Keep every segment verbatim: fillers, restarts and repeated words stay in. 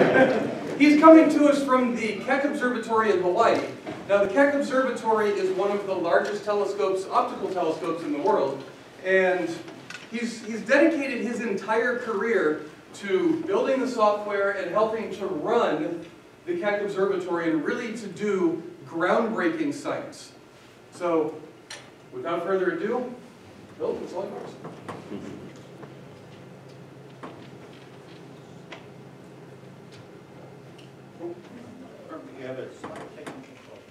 He's coming to us from the Keck Observatory in Hawaii. Now, the Keck Observatory is one of the largest telescopes, optical telescopes in the world, and he's, he's dedicated his entire career to building the software and helping to run the Keck Observatory and really to do groundbreaking science. So, without further ado, Bill, it's all yours. You have a slight technical problem.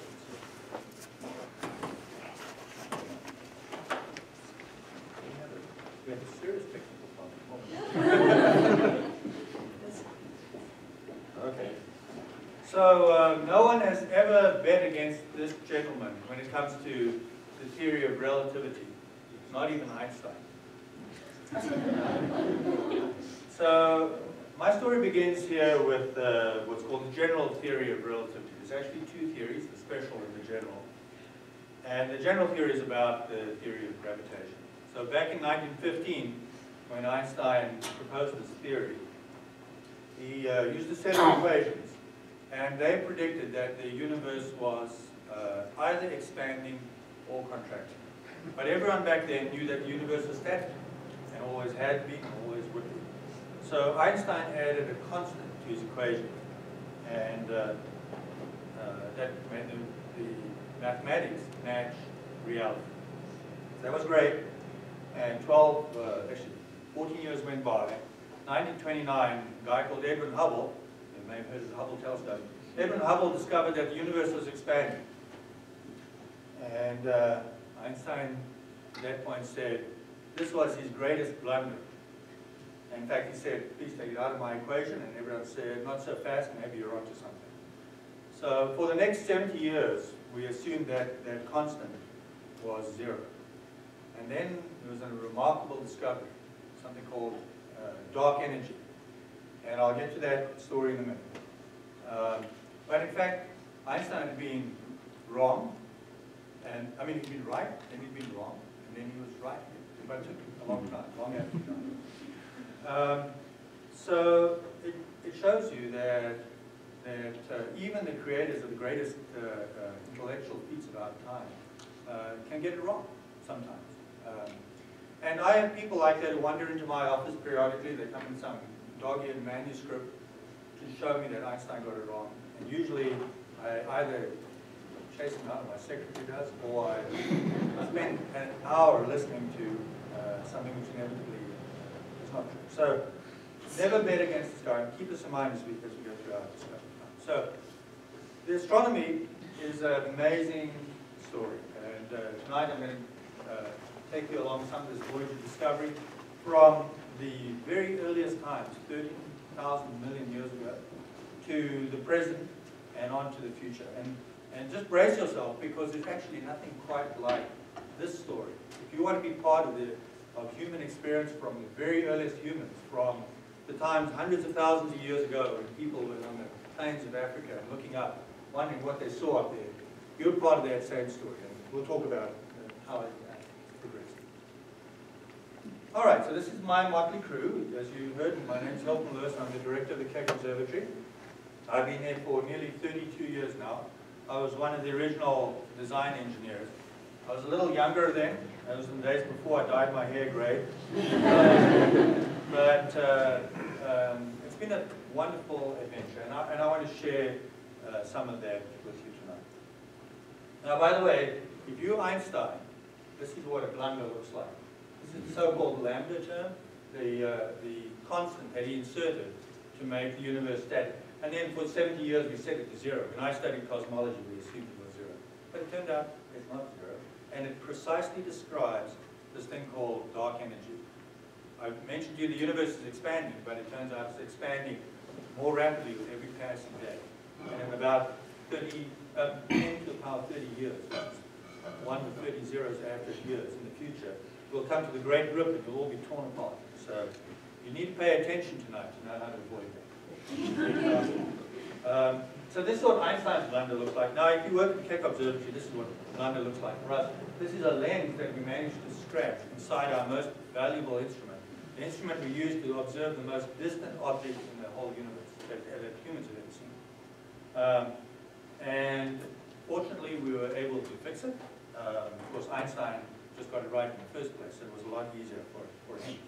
We have a serious technical problem. Okay. So uh, no one has ever bet against this gentleman when it comes to the theory of relativity. Not even Einstein. So my story begins here with uh, what's called the general theory of relativity. There's actually two theories, the special and the general. And the general theory is about the theory of gravitation. So back in nineteen fifteen, when Einstein proposed this theory, he uh, used a set of equations, and they predicted that the universe was uh, either expanding or contracting. But everyone back then knew that the universe was static, and always had been, always would be. So Einstein added a constant to his equation, and uh, uh, that made the, the mathematics match reality. So that was great, and twelve, uh, actually fourteen years went by. nineteen twenty-nine, a guy called Edwin Hubble, you may have heard of the Hubble telescope, Edwin Hubble discovered that the universe was expanding. And uh, Einstein at that point said this was his greatest blunder. In fact, he said, please take it out of my equation, and everyone said, not so fast, maybe you're onto something. So for the next seventy years, we assumed that that constant was zero. And then there was a remarkable discovery, something called uh, dark energy. And I'll get to that story in a minute. Um, but in fact, Einstein had been wrong, and I mean, he'd been right, then he'd been wrong, and then he was right. But it took a long time, long after time. Um, so it, it shows you that, that uh, even the creators of the greatest uh, uh, intellectual feats of our time uh, can get it wrong sometimes. Um, and I have people like that who wander into my office periodically. They come in some dog-eared manuscript to show me that Einstein got it wrong. And usually I either chase them out, my secretary does, or I spend an hour listening to uh, something which inevitably is not true. So never bet against the sky, and keep this in mind as we, as we go through our discussion. So the astronomy is an amazing story, and uh, tonight I'm going to uh, take you along some of this voyage of discovery from the very earliest times, thirteen thousand million years ago, to the present and on to the future. And, and just brace yourself, because there's actually nothing quite like this story. If you want to be part of the of human experience from the very earliest humans, from the times hundreds of thousands of years ago when people were on the plains of Africa and looking up, wondering what they saw up there, you're part of that same story, and we'll talk about uh, how it uh, progressed. All right, so this is my motley crew. As you heard, my name is Hilton Lewis. I'm the director of the Keck Observatory. I've been there for nearly thirty-two years now. I was one of the original design engineers. I was a little younger then. That was in the days before I dyed my hair grey. uh, but uh, um, it's been a wonderful adventure, and I, and I want to share uh, some of that with you tonight. Now, by the way, if you're Einstein, this is what a blunder looks like. This is the so-called lambda term, the, uh, the constant that he inserted to make the universe static. And then for seventy years we set it to zero. When I studied cosmology, we assumed it was zero. But it turned out it's not zero. And it precisely describes this thing called dark energy. I mentioned to you the universe is expanding, but it turns out it's expanding more rapidly with every passing day. And in about thirty, uh, ten to the power thirty years, one to thirty zeros after years in the future, we'll come to the Great Rip and you'll all be torn apart. So you need to pay attention tonight to know how to avoid that. um, so this is what Einstein's blunder looks like. Now, if you work in Keck Observatory, this is what blunder looks like for us. This is a lens that we managed to scratch inside our most valuable instrument. the instrument we use to observe the most distant object in the whole universe that, that humans have ever seen. Um, and fortunately, we were able to fix it. Um, of course, Einstein just got it right in the first place, so it was a lot easier for, for him.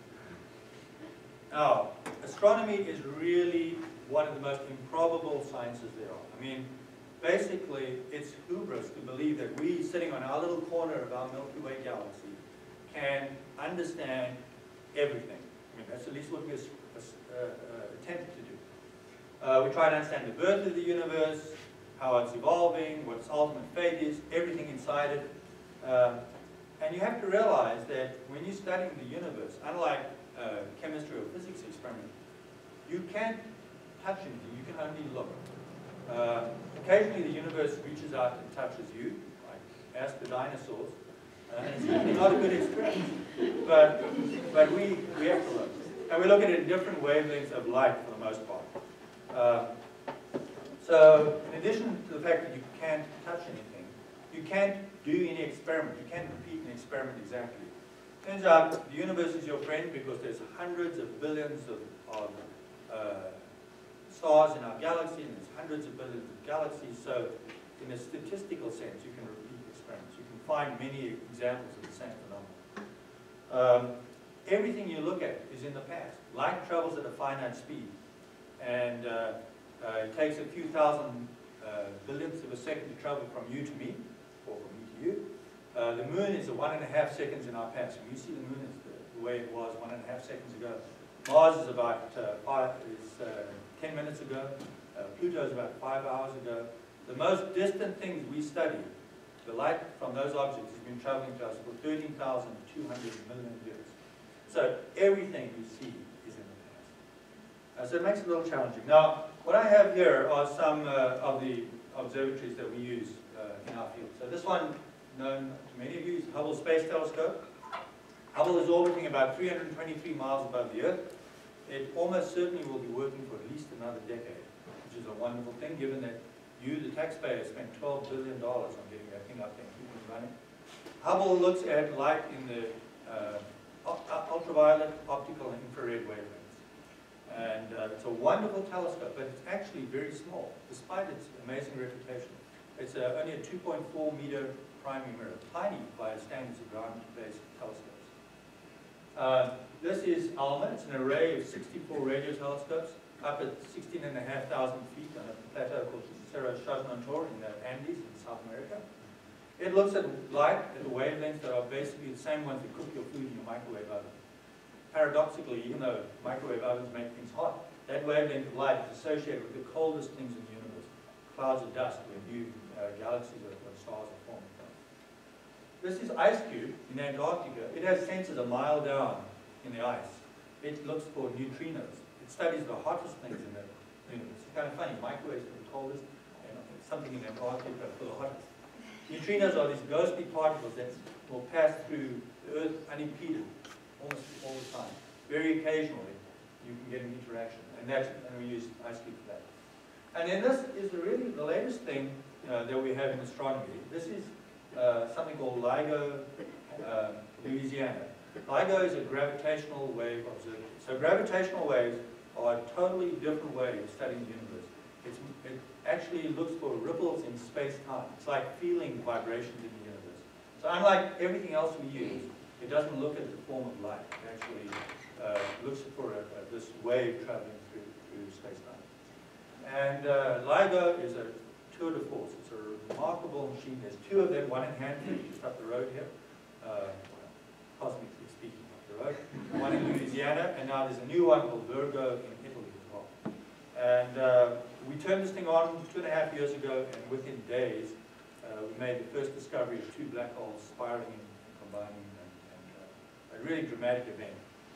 Now, astronomy is really one of the most improbable sciences there are. I mean, basically, it's hubris to believe that we, sitting on our little corner of our Milky Way galaxy, can understand everything. I mean, that's at least what we uh, uh, attempt to do. Uh, we try to understand the birth of the universe, how it's evolving, what its ultimate fate is, everything inside it. Um, and you have to realize that when you're studying the universe, unlike uh, chemistry or physics experiment, you can't touch anything, you can only look. Uh, occasionally the universe reaches out and touches you, like ask the dinosaurs. Uh, and it's really not a good experience. But, but we, we have to look. And we look at it in different wavelengths of light for the most part. Uh, so in addition to the fact that you can't touch anything, you can't do any experiment. You can't repeat an experiment exactly. Turns out the universe is your friend because there's hundreds of billions of, of uh, stars in our galaxy, and there's hundreds of billions of galaxies. So in a statistical sense, you can repeat experiments. You can find many examples of the same phenomenon. Um, everything you look at is in the past. Light travels at a finite speed, and uh, uh, it takes a few thousand uh, billionths of a second to travel from you to me, or from me to you. Uh, the moon is a one and a half seconds in our past. When you see the moon, it's the, the way it was one and a half seconds ago. Mars is about uh, five, is, uh, ten minutes ago. Uh, Pluto is about five hours ago. The most distant things we study, the light from those objects has been traveling to us for thirteen thousand two hundred million years. So everything we see is in the past. Uh, so it makes it a little challenging. Now, what I have here are some uh, of the observatories that we use uh, in our field. So this one, known to many of you, is Hubble Space Telescope. Hubble is orbiting about three hundred twenty-three miles above the Earth. It almost certainly will be working for at least another decade, which is a wonderful thing, given that you, the taxpayer, spent twelve billion dollars on getting that thing up there and keeping it running. Hubble looks at light in the uh, ultraviolet, optical, and infrared wavelengths. And uh, it's a wonderful telescope, but it's actually very small, despite its amazing reputation. It's uh, only a two point four meter primary mirror, tiny by standards of ground-based telescopes. Uh, this is ALMA. It's an array of sixty-four radio telescopes up at sixteen and a half thousand feet on a plateau called Cerro Chajnantor in the Andes in South America. It looks at light at the wavelengths that are basically the same ones that cook your food in your microwave oven. Paradoxically, even though microwave ovens make things hot, that wavelength of light is associated with the coldest things in the universe, clouds of dust where new uh, galaxies or stars are formed. This is IceCube in Antarctica. It has sensors a mile down in the ice. It looks for neutrinos. It studies the hottest things in the universe. It's kind of funny, microwaves for the coldest, and something in Antarctica for the hottest. Neutrinos are these ghostly particles that will pass through the Earth unimpeded almost all the time. Very occasionally, you can get an interaction, and that's and we use IceCube for that. And then this is really the latest thing uh, that we have in astronomy. This is uh, something called LIGO, uh, Louisiana. LIGO is a gravitational wave observatory. So gravitational waves are a totally different way of studying the universe. It's, it actually looks for ripples in space-time. It's like feeling vibrations in the universe. So unlike everything else we use, it doesn't look at the form of light. It actually uh, looks for a, a, this wave traveling through, through space-time. And uh, LIGO is a tour de force. It's a remarkable machine. There's two of them, one in Hanford, just up the road here, uh, cosmically speaking, up the road. One in Louisiana, and now there's a new one called Virgo in Italy as well. And uh, we turned this thing on two and a half years ago, and within days, uh, we made the first discovery of two black holes spiraling and combining, and, and uh, a really dramatic event.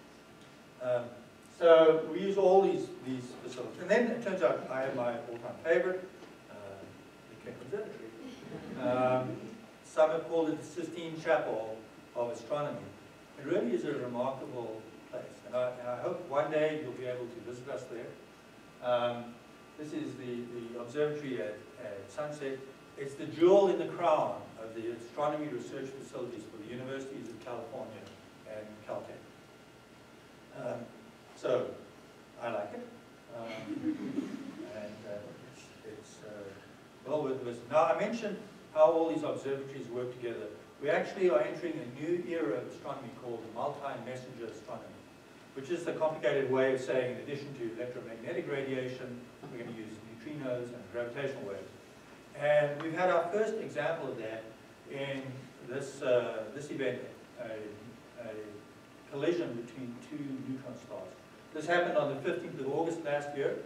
Um, so we use all these these facilities, and then it turns out I have my all-time favorite, uh, the Keck Observatory. Um, some have called it the Sistine Chapel of astronomy. It really is a remarkable place, and I, and I hope one day you'll be able to visit us there. Um, this is the, the observatory at, at Sunset. It's the jewel in the crown of the astronomy research facilities for the universities of California and Caltech. Um, so, I like it. Um, and uh, it's, it's uh, well worth the visit. Now, I mentioned how all these observatories work together. We actually are entering a new era of astronomy called the multi-messenger astronomy, which is the complicated way of saying, in addition to electromagnetic radiation, we're going to use neutrinos and gravitational waves. And we've had our first example of that in this, uh, this event, a, a collision between two neutron stars. This happened on the fifteenth of August last year.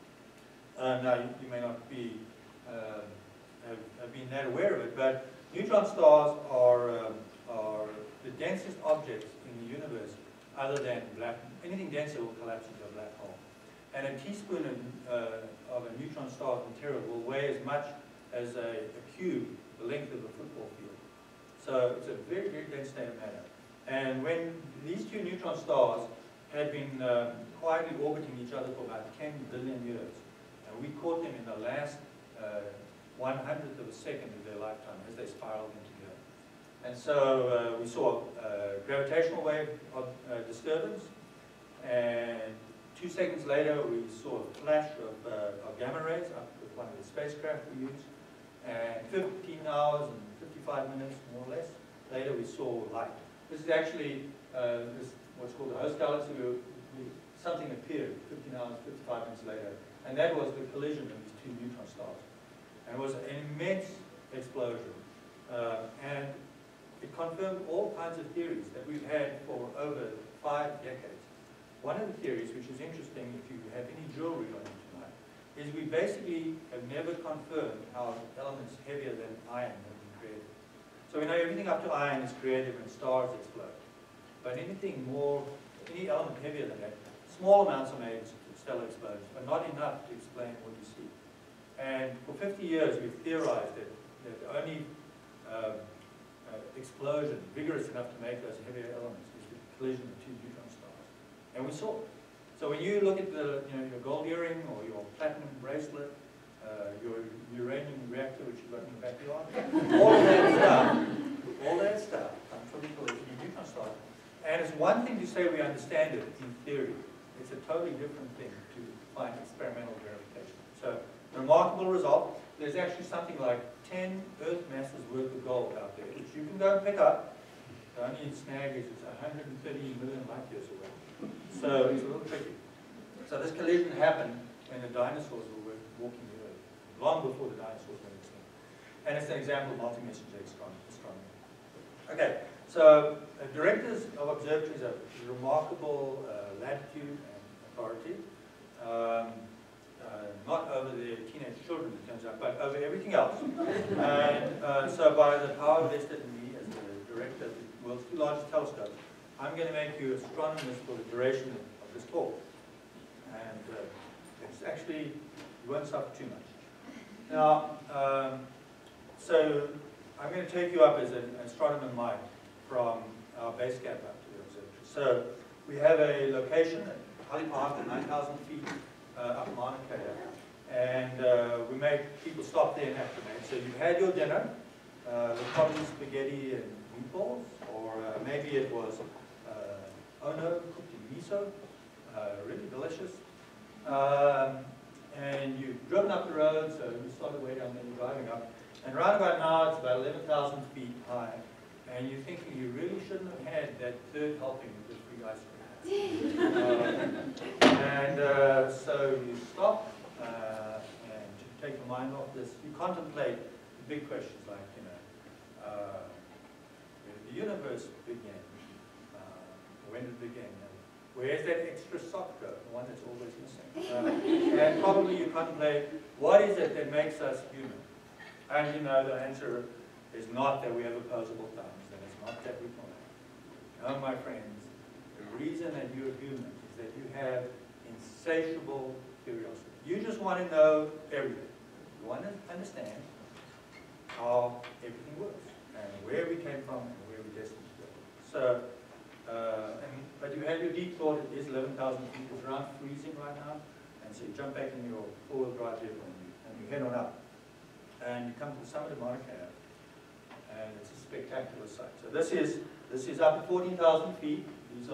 Uh, now, you, you may not be, uh, have, have been that aware of it, but neutron stars are, um, are the densest objects in the universe other than black. Anything denser will collapse into a black hole. And a teaspoon of, uh, of a neutron star's material will weigh as much as a, a cube, the length of a football field. So it's a very, very dense state of matter. And when these two neutron stars had been um, quietly orbiting each other for about ten billion years, and we caught them in the last uh, one hundredth of a second of their lifetime as they spiraled into the Earth. And so uh, we saw a gravitational wave of uh, disturbance, and two seconds later we saw a flash of, uh, of gamma rays up with one of the spacecraft we used, and fifteen hours and fifty-five minutes, more or less, later we saw light. This is actually uh, this, what's called a host galaxy. We, we, something appeared fifteen hours, fifty-five minutes later, and that was the collision of these two neutron stars. And it was an immense explosion. Uh, and it confirmed all kinds of theories that we've had for over five decades. One of the theories, which is interesting if you have any jewelry on you tonight, is we basically have never confirmed how elements heavier than iron have been created. So we know everything up to iron is created when stars explode. But anything more, any element heavier than that, small amounts are made in stellar explosions, but not enough to explain what you see. And for fifty years, we've theorized that, that the only uh, uh, explosion vigorous enough to make those heavier elements is the collision of two neutron stars. And we saw it. So when you look at the, you know, your gold earring or your platinum bracelet, uh, your uranium reactor, which you've got in your backyard, all of that stuff, all that stuff comes from the collision of neutron stars. And it's one thing to say we understand it in theory. It's a totally different thing to find experimental verification. So, remarkable result. There's actually something like ten Earth masses worth of gold out there, which you can go and pick up. The only snag is it's one hundred thirty million light years away. So it's a little tricky. So this collision happened when the dinosaurs were walking the Earth, long before the dinosaurs went extinct. And it's an example of multi-messenger astronomy. Okay, so uh, directors of observatories have remarkable uh, latitude and authority. Um, Uh, not over their teenage children, it turns out, but over everything else. And uh, so by the power vested in me as the director of the world's two largest telescopes, I'm going to make you astronomers for the duration of this talk. And uh, it's actually, you won't suffer too much. Now, um, so I'm going to take you up as an astronomer might from our base camp up to the observatory. So we have a location at Holly Park at nine thousand feet. Uh, up Mauna Kea, and uh, we make people stop there and acclimate. So you had your dinner, uh, with probably spaghetti and meatballs, or uh, maybe it was uh, ono cooked in miso, uh, really delicious. Um, and you've driven up the road, so you started way down there, you're driving up, and around about now it's about eleven thousand feet high, and you're thinking you really shouldn't have had that third helping of this free ice cream. uh, and uh, so you stop uh, and to take your mind off this. You contemplate the big questions like, you know, uh, where did the universe begin? Uh, when did it begin? And where's that extra sock go? The one that's always missing. Uh, and probably you contemplate, what is it that makes us human? And you know the answer is not that we have opposable thumbs, and it's not that we can. No, my friends. The reason that you're human is that you have insatiable curiosity. You just want to know everything. You want to understand how everything works, and where we came from, and where we're destined to go. So, uh, and, but you have your deep thought, it is eleven thousand feet, it's around freezing right now, and so you jump back in your four-wheel drive vehicle, and you, and you head on up. And you come to the summit of Mauna Kea, and it's a spectacular sight. So this is, this is up at fourteen thousand feet. These are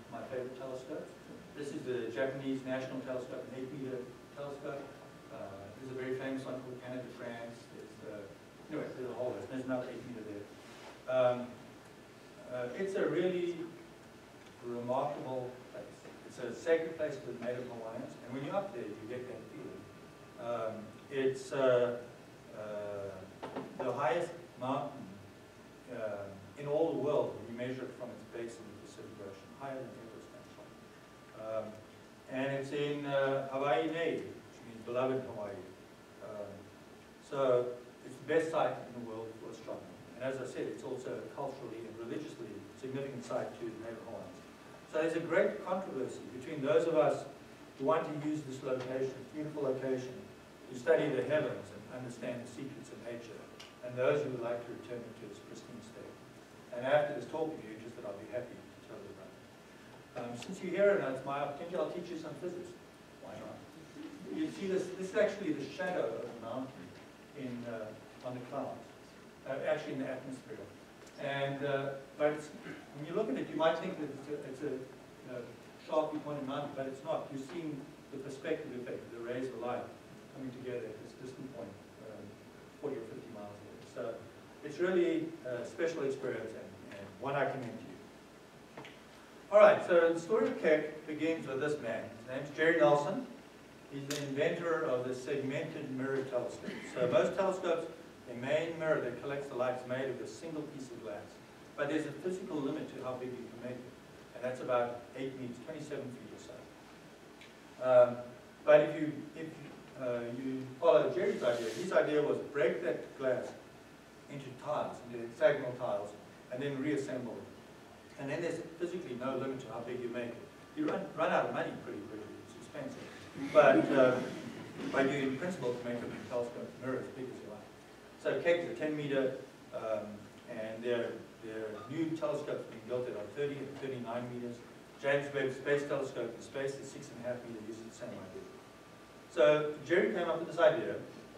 my favorite telescopes. This is the Japanese National Telescope, an eight meter telescope. Uh, there's a very famous one called Canada de France. There's, uh, anyway, there's a whole list. There's another eight meter there. Um, uh, it's a really remarkable place. It's a sacred place for the Native Hawaiians, and when you're up there, you get that feeling. Um, it's uh, uh, the highest mountain uh, in all the world when you measure it from its base in the Pacific Ocean, higher than Everest actually. Um, and it's in uh, Hawaii Nei, which means beloved Hawaii. Um, so it's the best site in the world for astronomy. And as I said, it's also a culturally and religiously significant site to the Native Hawaiians. So there's a great controversy between those of us who want to use this location, beautiful location, to study the heavens and understand the secrets of nature, and those who would like to return it to its pristine state. And after this talk, if you're interested, I'll be happy to tell you about it. Um, since you're here and it's my opportunity, I'll teach you some physics. Why not? You see this, this is actually the shadow of the mountain in, uh, on the clouds, uh, actually in the atmosphere. And, uh, but it's, when you look at it, you might think that it's a, it's a uh, sharply pointed mountain, but it's not. You're seeing the perspective effect, the rays of light coming together at this distant point, um, forty or fifty miles away. So it's really a special experience and, and one I commend to you. All right, so the story of Keck begins with this man. His name's Jerry Nelson. He's the inventor of the segmented mirror telescope. So most telescopes, the main mirror that collects the light is made of a single piece of glass. But there's a physical limit to how big you can make it. And that's about eight meters, twenty-seven feet or so. Um, but if you, if uh, you follow Jerry's idea, his idea was break that glass into tiles, into hexagonal tiles, and then reassemble it. And then there's physically no limit to how big you make it. You run, run out of money pretty quickly. It's expensive. But uh, but you, in principle, can make a telescope mirror as big as you like. So Keck is a ten meter, um, and there are new telescopes being built that are thirty and thirty-nine meters. James Webb Space Telescope in space is six and a half meters, uses the same idea. So Jerry came up with this idea.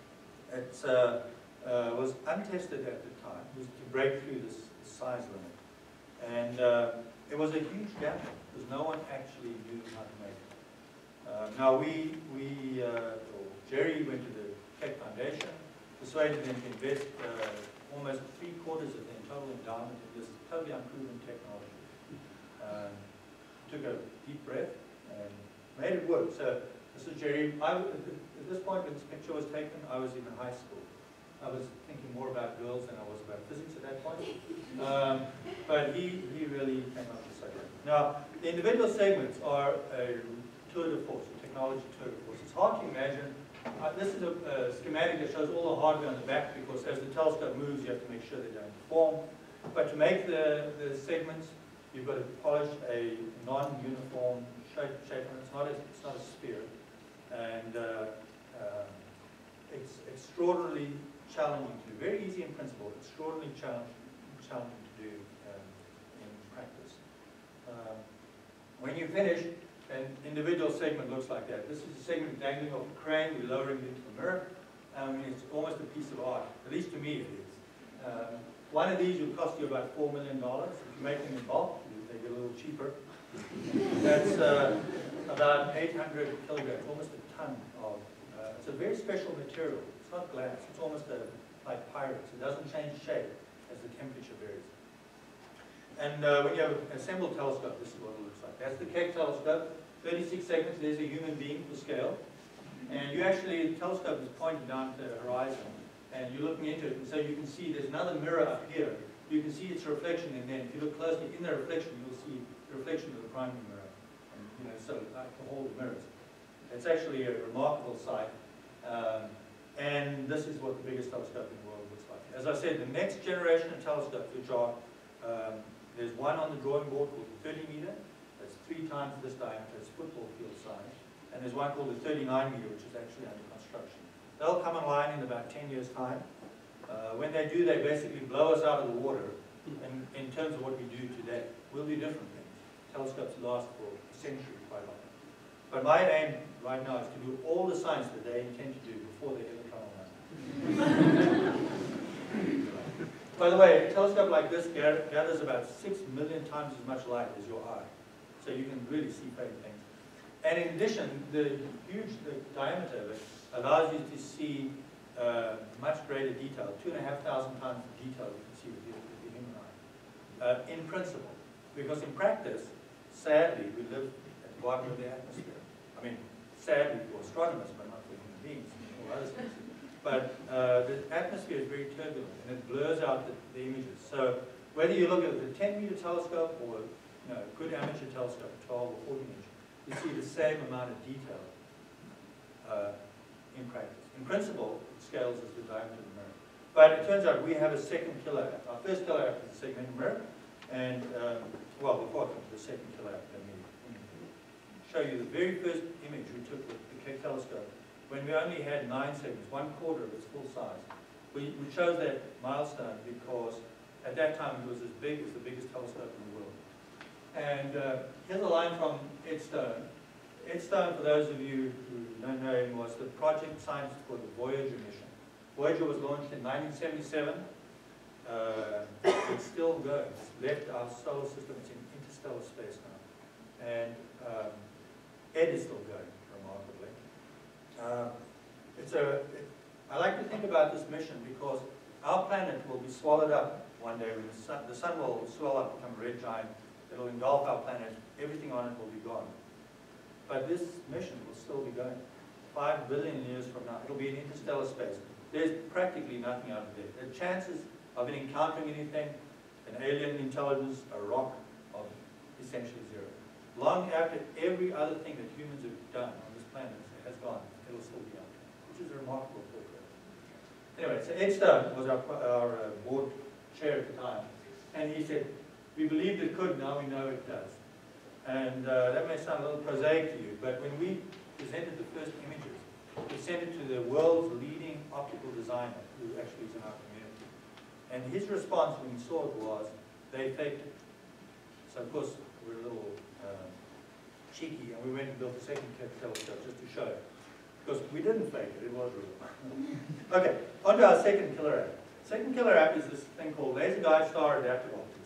It uh, uh, was untested at the time. It was to break through this, this size limit. And uh, it was a huge gamble because no one actually knew how to make it. Uh, now we, we uh, Jerry went to the Keck Foundation, persuaded them to invest uh, almost three quarters of their total endowment in this totally unproven technology. Um, took a deep breath and made it work. So this is Jerry. I, at this point when this picture was taken, I was in high school. I was thinking more about girls than I was about physics at that point. Um, but he, he really came up with this idea. Now, the individual segments are a tour de force, a technology tour de force. It's hard to imagine. Uh, this is a, a schematic that shows all the hardware on the back because as the telescope moves, you have to make sure they don't deform. But to make the, the segments, you've got to polish a non-uniform shape, shape and it's not a, it's not a sphere. And uh, uh, it's extraordinarily challenging to do. Very easy in principle, extraordinarily challenging, challenging to do um, in practice. Um, when you finish, an individual segment looks like that. This is a segment dangling off a crane. We're lowering it into the mirror. I mean, it's almost a piece of art. At least to me, it is. Um, one of these will cost you about four million dollars. If you make them in bulk, they get a little cheaper. That's uh, about eight hundred kilograms, almost a ton of. Uh, it's a very special material. It's not glass. It's almost a, like pyrex. It doesn't change shape as the temperature varies. And uh, when you have an assembled telescope, this is what it looks like. That's the Keck telescope. thirty-six segments. There's a human being for scale. And you actually, the telescope is pointed down to the horizon. And you're looking into it. And so you can see there's another mirror up here. You can see its reflection. And then if you look closely in the reflection, you'll see the reflection of the primary mirror. And, you know, so like the whole mirrors. It's actually a remarkable sight. Um, and this is what the biggest telescope in the world looks like. As I said, the next generation of telescopes, which are, um, there's one on the drawing board called the thirty meter. That's three times this diameter. It's football field size. And there's one called the thirty-nine meter, which is actually under construction. They'll come online in about ten years' time. Uh, when they do, they basically blow us out of the water in, in terms of what we do today. We'll do different things. Telescopes last for a century, quite often. But my aim right now is to do all the science that they intend to do before they ever come online. By the way, a telescope like this gathers about six million times as much light as your eye. so you can really see faint things. And in addition, the huge the diameter of it allows you to see uh, much greater detail, two and a half thousand times the detail you can see with the, with the human eye, uh, in principle. Because in practice, sadly, we live at the bottom of the atmosphere. I mean, sadly for astronomers, but not for human beings and all other things. But uh, the atmosphere is very turbulent, and it blurs out the, the images. So whether you look at the ten meter telescope or you know, a good amateur telescope, twelve or fourteen inch, you see the same amount of detail uh, in practice. In principle, it scales as the diameter of the mirror. But it turns out we have a second killer app. Our first killer app is the segmental mirror. And, um, well, before I come to the second killer app, let me show you the very first image we took with the Keck telescope when we only had nine segments, one quarter of its full size. We, we chose that milestone because at that time it was as big as the biggest telescope in the world. And uh, here's a line from Ed Stone. Ed Stone, for those of you who don't know him, was the project scientist for the Voyager mission. Voyager was launched in nineteen seventy-seven. Uh, it's still going. It's left our solar system. It's in interstellar space now. And um, Ed is still going, remarkably. Uh, it's a, it, I like to think about this mission because our planet will be swallowed up one day when the sun, the sun will swell up, become a red giant. It'll engulf our planet. Everything on it will be gone. But this mission will still be going. Five billion years from now, it'll be in interstellar space. There's practically nothing out there. The chances of it encountering anything, an alien intelligence, a rock, of essentially zero. Long after every other thing that humans have done on this planet has gone, it'll still be out there, which is a remarkable thought. Anyway, so Ed Stone was our, our uh, board chair at the time, and he said, we believed it could, now we know it does. And uh, that may sound a little prosaic to you, but when we presented the first images, we sent it to the world's leading optical designer, who actually is in our community. And his response when he saw it was, they faked it. So of course, we're a little uh, cheeky, and we went and built a second telescope just to show it. Because we didn't fake it, it was real. Okay, on to our second killer app. Second killer app is this thing called Laser Guide Star Adaptive Optics.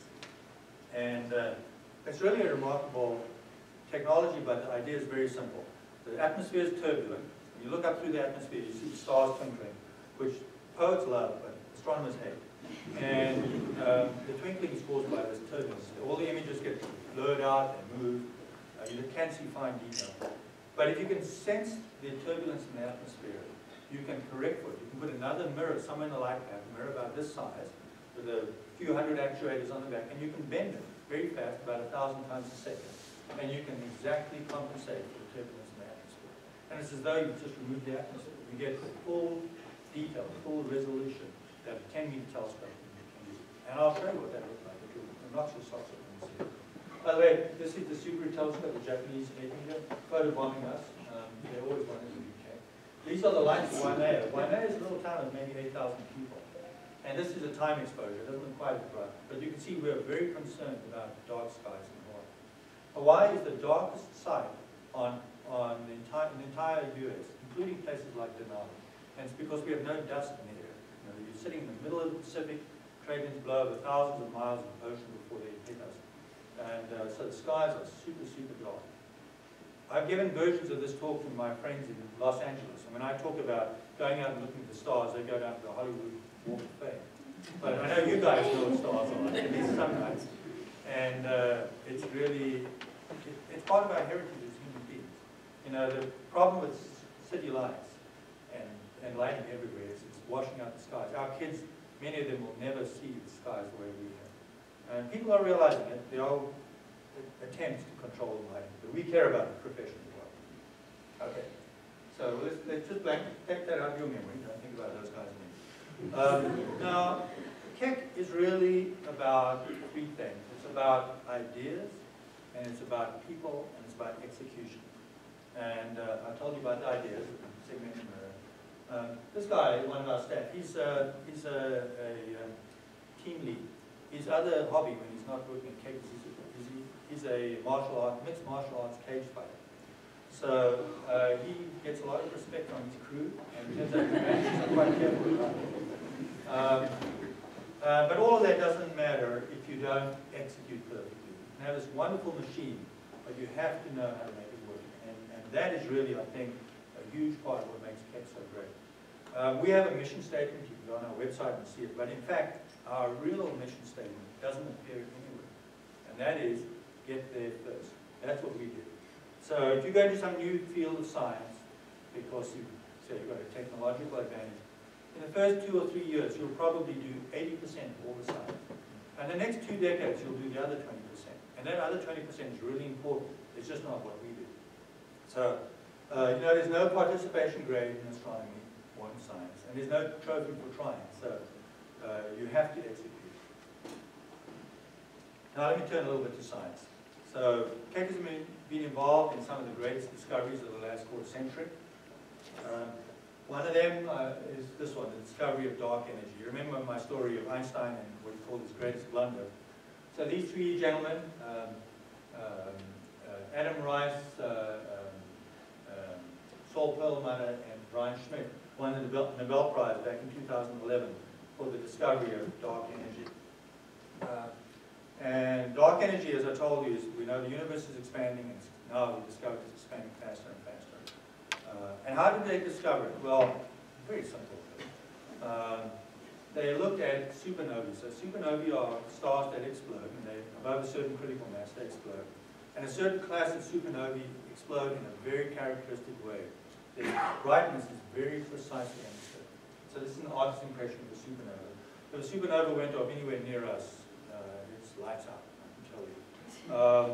And uh, it's really a remarkable technology, but the idea is very simple. The atmosphere is turbulent. When you look up through the atmosphere, you see the stars twinkling, which poets love, but astronomers hate. And um, the twinkling is caused by this turbulence. All the images get blurred out and moved. Uh, you can't see fine detail. But if you can sense the turbulence in the atmosphere, you can correct for it. You can put another mirror somewhere in the light path, a mirror about this size, with a few hundred actuators on the back, and you can bend it very fast, about a thousand times a second. And you can exactly compensate for the turbulence in the atmosphere. And it's as though you've just removed the atmosphere. You get the full detail, the full resolution that a ten meter telescope can do. And I'll show you what that looks like. I'm not so soft when you see it. By the way, this is the Subaru telescope, the Japanese eight meter, photobombing us. Um, they always wanted in the U K. These are the lights of Waimea. Waimea is a little town of maybe eight thousand people. And this is a time exposure. It doesn't look quite as bright. But you can see we're very concerned about dark skies in Hawaii. Hawaii is the darkest site on, on the entire, in the entire U S, including places like Denali. And it's because we have no dust in the air. You know, you're sitting in the middle of the Pacific, trade winds blow over thousands of miles of ocean before they hit us. And uh, so the skies are super, super dark. I've given versions of this talk to my friends in Los Angeles. And when I talk about going out and looking at the stars, they go down to the Hollywood Walk of Fame. But I know you guys know what stars are, at least some nights. And uh, it's really, it, it's part of our heritage as human beings. You know, the problem with city lights and, and lighting everywhere is it's washing out the skies. Our kids, many of them will never see the skies the way we have. And people are realizing it. There are attempts to control the lighting, but we care about the profession as well. Okay, so let's, let's just blank, take that out of your memory. Don't think about those guys anymore. Um, now, Keck is really about three things. It's about ideas, and it's about people, and it's about execution. And uh, I told you about the ideas, segmented mirror. Um, this guy, one of our staff, he's, uh, he's a, a, a team lead. His other hobby when he's not working at Keck is he's, he's a martial art, mixed martial arts cage fighter. So uh, he gets a lot of respect from his crew, and turns out he's quite careful about it. Um, uh, but all of that doesn't matter if you don't execute perfectly. You have this wonderful machine but you have to know how to make it work. And, and that is really, I think, a huge part of what makes Keck so great. Uh, we have a mission statement. You can go on our website and see it. But in fact, our real mission statement doesn't appear anywhere. And that is, get there first. That's what we do. So if you go to some new field of science, because you say you've got a technological advantage, in the first two or three years, you'll probably do eighty percent of all the science. And the next two decades, you'll do the other twenty percent. And that other twenty percent is really important. It's just not what we do. So, uh, you know, there's no participation grade in astronomy or in science. And there's no trophy for trying. So, uh, you have to execute. Now, let me turn a little bit to science. So, Keck has been, been involved in some of the greatest discoveries of the last quarter century. Um, One of them uh, is this one, the discovery of dark energy. You remember my story of Einstein and what he called his greatest blunder. So these three gentlemen, um, um, uh, Adam Rice, uh, um, um, Saul Perlmutter, and Brian Schmidt, won the Nobel, Nobel Prize back in two thousand eleven for the discovery of dark energy. Uh, and dark energy, as I told you, is we know the universe is expanding, and now we discovered it's expanding faster and faster. Uh, and how did they discover it? Well, very simple. Um, they looked at supernovae. So supernovae are stars that explode, and they above a certain critical mass, they explode. And a certain class of supernovae explode in a very characteristic way. Their brightness is very precisely understood. So this is an artist's impression of a supernova. If a supernova went off anywhere near us, uh, it's lights out, I can tell you. Um,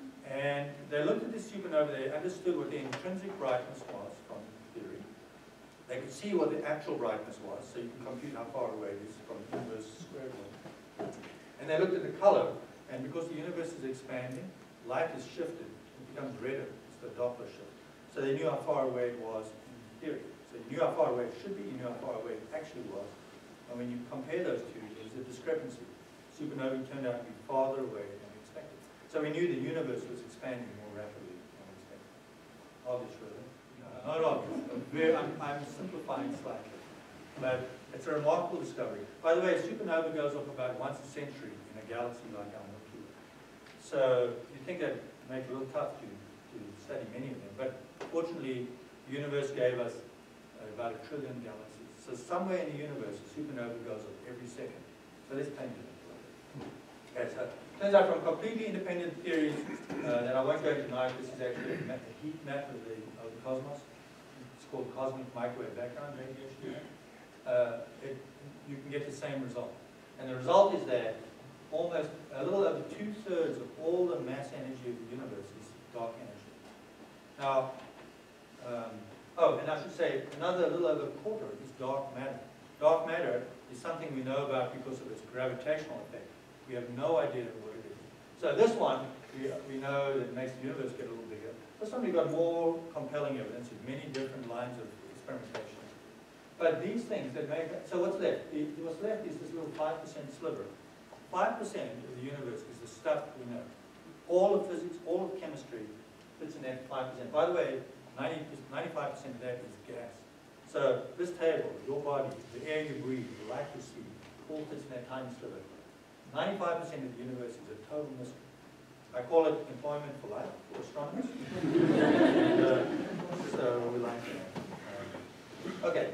And they looked at this supernova, they understood what the intrinsic brightness was from theory. They could see what the actual brightness was, so you can compute how far away it is from the universe square root. And they looked at the color, and because the universe is expanding, light is shifted, it becomes redder, it's the Doppler shift. So they knew how far away it was in theory. So you knew how far away it should be, you knew how far away it actually was. And when you compare those two, there's a discrepancy. Supernovae turned out to be farther away than we expected. So we knew the universe was expanding more rapidly than we expected. Obvious, really. No, not obvious. Very, I'm, I'm simplifying slightly. But it's a remarkable discovery. By the way, a supernova goes off about once a century in a galaxy like our Milky Way. So you'd think that would make it a little tough to, to study many of them. But fortunately, the universe gave us about a trillion galaxies. So somewhere in the universe, a supernova goes off every second. So there's plenty of it. Okay, so turns out from completely independent theories uh, that I won't go into tonight, this is actually a, map, a heat map of the, of the cosmos. It's called cosmic microwave background radiation. Uh, it, you can get the same result. And the result is that almost a little over two-thirds of all the mass energy of the universe is dark energy. Now, um, oh, and I should say another little over a quarter is dark matter. Dark matter is something we know about because of its gravitational effect. We have no idea what it is. So this one, we, we know that it makes the universe get a little bigger. This one, we've got more compelling evidence with many different lines of experimentation. But these things that make, so what's left? The, what's left is this little five percent sliver. five percent of the universe is the stuff we know. All of physics, all of chemistry fits in that five percent. By the way, ninety-five percent of that is gas. So this table, your body, the air you breathe, the light you see, all fits in that tiny sliver. ninety-five percent of the universe is a total mystery. I call it employment for life, for astronomers. and, uh, so we like that. Um, okay.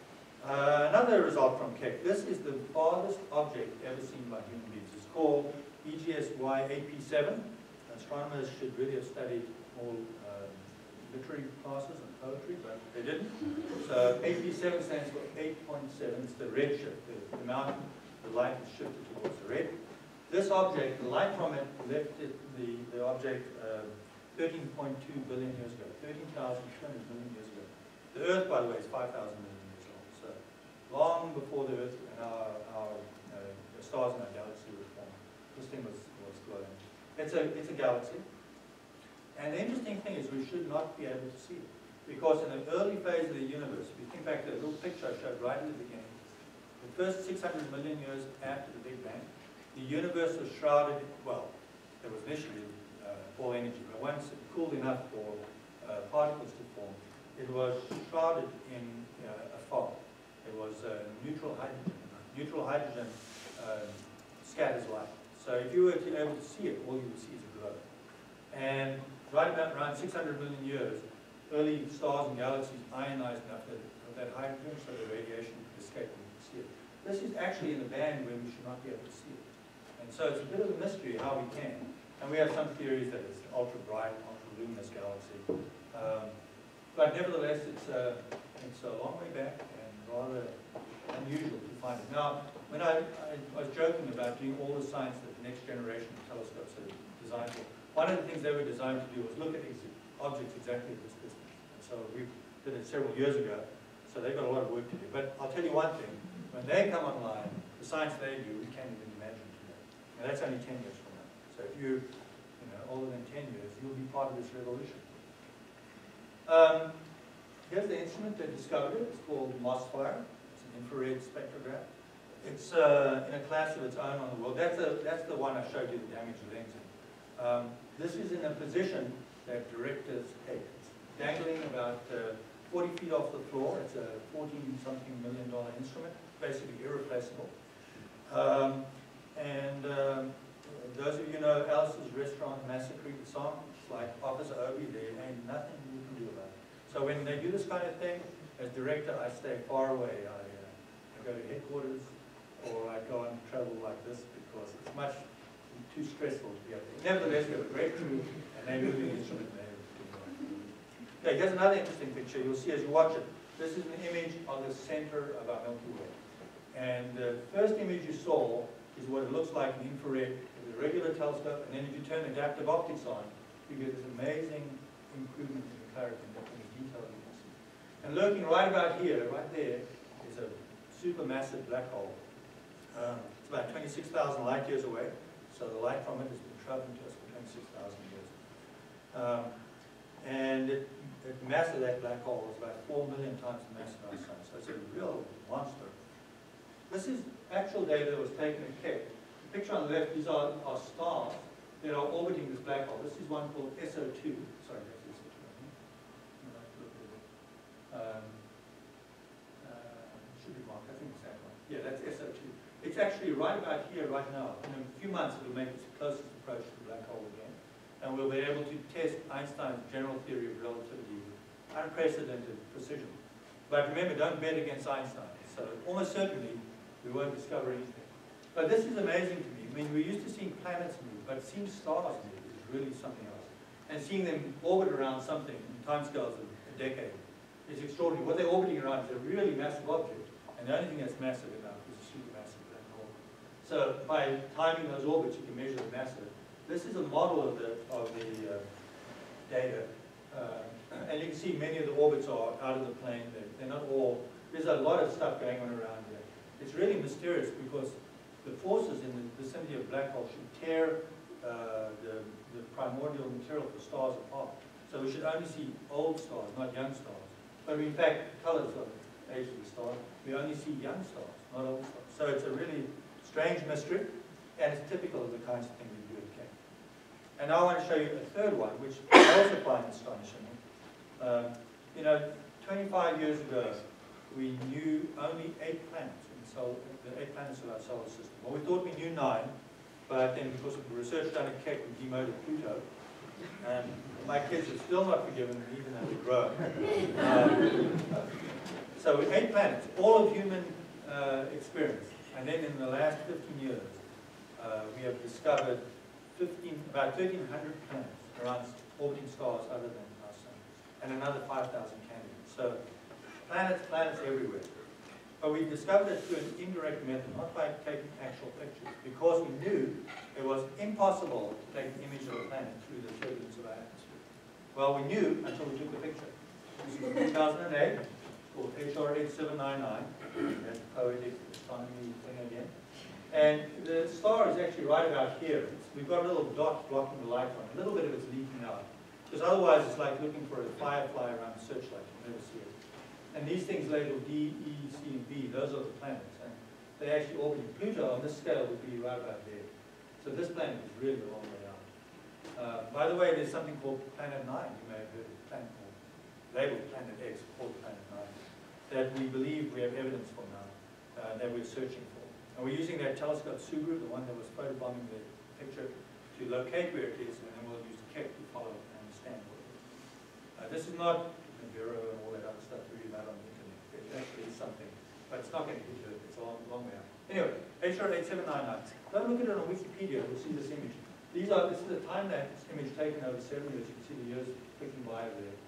Uh, another result from Keck. This is the farthest object ever seen by human beings. It's called E G S Y eight P seven. Astronomers should really have studied more uh, literary classes and poetry, but they didn't. So eight P seven stands for eight point seven. It's the redshift, the, the amount the light is shifted towards the red. This object, the light from it left it, the, the object uh, thirteen point two billion years ago, thirteen thousand two hundred million years ago. The Earth, by the way, is five thousand million years old. So long before the Earth and our, our uh, the stars in our galaxy were formed, this thing was, was glowing. It's a, it's a galaxy. And the interesting thing is we should not be able to see it. Because in the early phase of the universe, if you think back to the little picture I showed right at the beginning, the first six hundred million years after the Big Bang, the universe was shrouded, well, there was initially uh, full energy, but once it cooled enough for uh, particles to form, it was shrouded in uh, a fog. It was uh, neutral hydrogen. Neutral hydrogen uh, scatters light. So if you were to be able to see it, all you would see is a glow. And right about around six hundred million years, early stars and galaxies ionized enough that, that hydrogen, so the radiation could escape and you could see it. This is actually in the band where we should not be able to see it. And so it's a bit of a mystery how we can. And we have some theories that it's ultra bright, ultra luminous galaxy. Um, but nevertheless, it's, uh, it's a long way back and rather unusual to find it. Now, when I, I was joking about doing all the science that the next generation of telescopes are designed for, one of the things they were designed to do was look at ex objects exactly at this distance. And so we did it several years ago, so they've got a lot of work to do. But I'll tell you one thing, when they come online, the science they do, we can't even imagine today. Now that's only ten years from now. So if you're you know, older than ten years, you'll be part of this revolution. Um, here's the instrument that discovered it. It's called MOSFIRE. It's an infrared spectrograph. It's uh, in a class of its own on the world. That's, a, that's the one I showed you the damaged lens in. Um, this is in a position that directors hate. It's dangling about uh, forty feet off the floor. It's a fourteen something million dollar instrument, basically irreplaceable. Um, and um, those of you who know Alice's Restaurant Massacre, the song, it's like Officer Obie, there ain't nothing you can do about it. So when they do this kind of thing, as director, I stay far away. I, uh, I go to headquarters, or I go and travel like this because it's much too stressful to be up there. Nevertheless, we have a great crew, and they're moving the instrument. Okay, here's another interesting picture. You'll see as you watch it. This is an image of the center of our Milky Way. And the first image you saw is what it looks like in infrared with a regular telescope, and then if you turn adaptive optics on, you get this amazing improvement in the clarity and in the detail you can see. And lurking right about here, right there, is a supermassive black hole. Um, it's about twenty-six thousand light years away, so the light from it has been traveling to us for twenty-six thousand years. Um, and it, the mass of that black hole is about four million times the mass of our sun, so it's a real monster. This is actual data that was taken at Keck. The picture on the left, these are, are stars that are orbiting this black hole. This is one called S O two. Sorry, that's S O two. Um, uh, should be marked. I think it's that one. Yeah, that's S O two. It's actually right about here, right now. In a few months, it will make its closest approach to the black hole again. And we'll be able to test Einstein's general theory of relativity with unprecedented precision. But remember, don't bet against Einstein. So almost certainly, we won't discover anything. But this is amazing to me. I mean, we're used to seeing planets move, but seeing stars move is really something else. And seeing them orbit around something in timescales of a decade is extraordinary. What they're orbiting around is a really massive object, and the only thing that's massive enough is a supermassive black hole. So by timing those orbits, you can measure the mass of it. This is a model of the, of the uh, data. Uh, and you can see many of the orbits are out of the plane. They're, they're not all, there's a lot of stuff going on around here. It's really mysterious because the forces in the vicinity of black hole should tear uh, the, the primordial material for stars apart. So we should only see old stars, not young stars. But in fact, the colors of the age of the star, we only see young stars, not old stars. So it's a really strange mystery, and it's typical of the kinds of things we do at Keck. And now I want to show you a third one, which I also find astonishing. Um, you know, twenty-five years ago, we knew only eight planets in the, solar, the eight planets of our solar system. Well, we thought we knew nine, but then because of the research done at Keck, we demoted Pluto. And my kids are still not forgiven, even though they grow. Um, so with eight planets, all of human uh, experience. And then in the last fifteen years, uh, we have discovered fifteen, about thirteen hundred planets around orbiting stars other than our sun, and another five thousand candidates. So planets, planets everywhere. But we discovered it through an indirect method, not by taking actual pictures, because we knew it was impossible to take an image of a planet through the turbulence of our atmosphere. Well, we knew until we took the picture. This was two thousand eight, called H R eight seven nine nine. That's poetic astronomy thing again. And the star is actually right about here. It's, we've got a little dot blocking the light from it. A little bit of it's leaking out. Because otherwise it's like looking for a firefly around a searchlight. You never see it. And these things labeled D, E, C, and B, those are the planets. And they actually orbiting Pluto on this scale would be right about there. So this planet is really a long way out. Uh, by the way, there's something called Planet Nine. You may have heard of planet called, labeled Planet X, called Planet Nine, that we believe we have evidence for now, uh, that we're searching for. And we're using that telescope Subaru, the one that was photobombing the picture, to locate where it is, and then we'll use Keck to follow and understand Uh, this is not the Bureau and all that other stuff we read about on the internet. It actually is something, but it's not going to hit you. It's a long, long way out. Anyway, H R eight seven nine nine. Don't look at it on Wikipedia. You'll see this image. These are, this is a time-lapse image taken over seven years. You can see the years clicking by over there.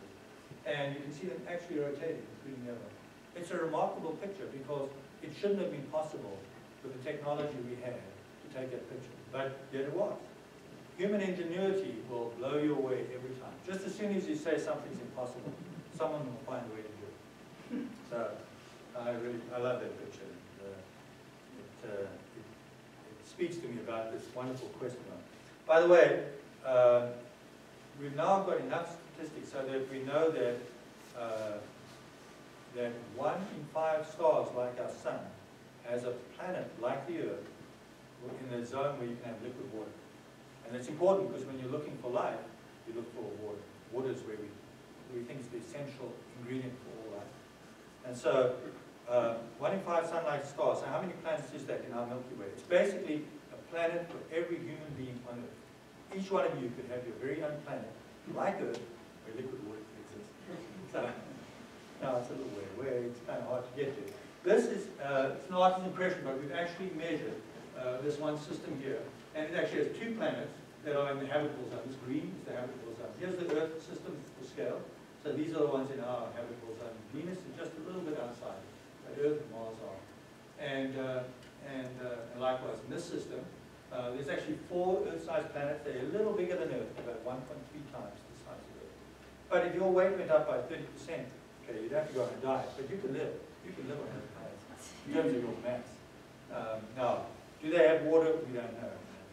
And you can see them actually rotating, including the other one. It's a remarkable picture because it shouldn't have been possible with the technology we had to take that picture. But yet it was. Human ingenuity will blow you away every time. Just as soon as you say something's impossible, someone will find a way to do it. So I really, I love that picture. Uh, it, uh, it, it speaks to me about this wonderful question. By the way, uh, we've now got enough statistics so that we know that uh, that one in five stars like our sun has a planet like the Earth in the zone where you can have liquid water. And it's important because when you're looking for life, you look for water. Water is where we, we think is the essential ingredient for all life. And so, uh, one in five sun-like stars. So how many planets is that in our Milky Way? It's basically a planet for every human being on Earth. Each one of you could have your very own planet, like Earth, where liquid water exists. So, now it's a little way away. It's kind of hard to get to. This is, uh, it's an artist's impression, but we've actually measured uh, this one system here. And it actually has two planets that are in the habitable zone. This green is the habitable zone. Here's the Earth system for scale. So these are the ones in our habitable zone. Venus is just a little bit outside, but Earth and Mars are. And, uh, and, uh, and likewise, in this system, uh, there's actually four Earth-sized planets. They're a little bigger than Earth, about one point three times the size of Earth. But if your weight went up by thirty percent, okay, you'd have to go on a diet, but you can live. You can live on those planets in terms of your mass. Um, now, do they have water? We don't know.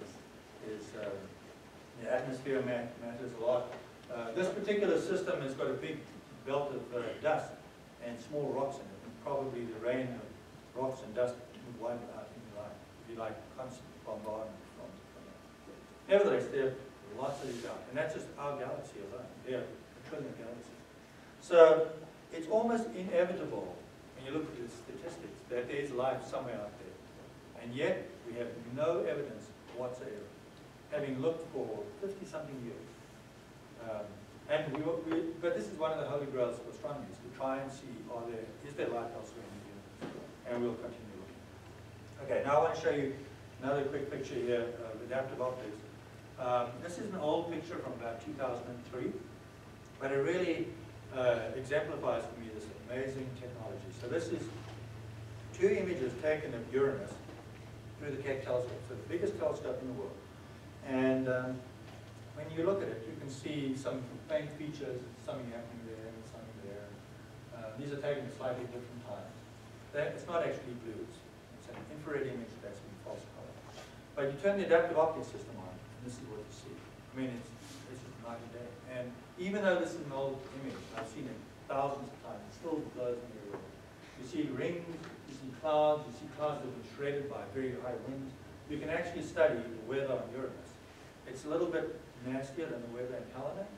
Is uh, the atmosphere matters a lot. Uh, this particular system has got a big belt of uh, dust and small rocks in it, and probably the rain of rocks and dust would wipe it out in the light. It'd be like constant bombardment from, from that. Nevertheless, there are lots of these out, and that's just our galaxy alone. There are a trillion galaxies. So it's almost inevitable when you look at the statistics that there's life somewhere out there, and yet we have no evidence whatsoever, having looked for fifty something years. Um, and we, we, but this is one of the holy grails of astronomy, is to try and see, are there, is there life elsewhere in the universe? And we'll continue looking. Okay, now I want to show you another quick picture here of adaptive optics. Um, this is an old picture from about two thousand three, but it really uh, exemplifies for me this amazing technology. So this is two images taken of Uranus through the Keck telescope, so the biggest telescope in the world. And um, when you look at it, you can see some faint features, something happening there and something there. Uh, these are taken at slightly different times. They're, it's not actually blue, it's, it's an infrared image that's been false colored. But you turn the adaptive optics system on, and this is what you see. I mean, it's, it's just night and day. And even though this is an old image, I've seen it thousands of times, it still blows me away. You see rings, you see clouds, you see clouds that have been shredded by very high winds. You can actually study the weather on Uranus. It's a little bit nastier than the weather in Helena,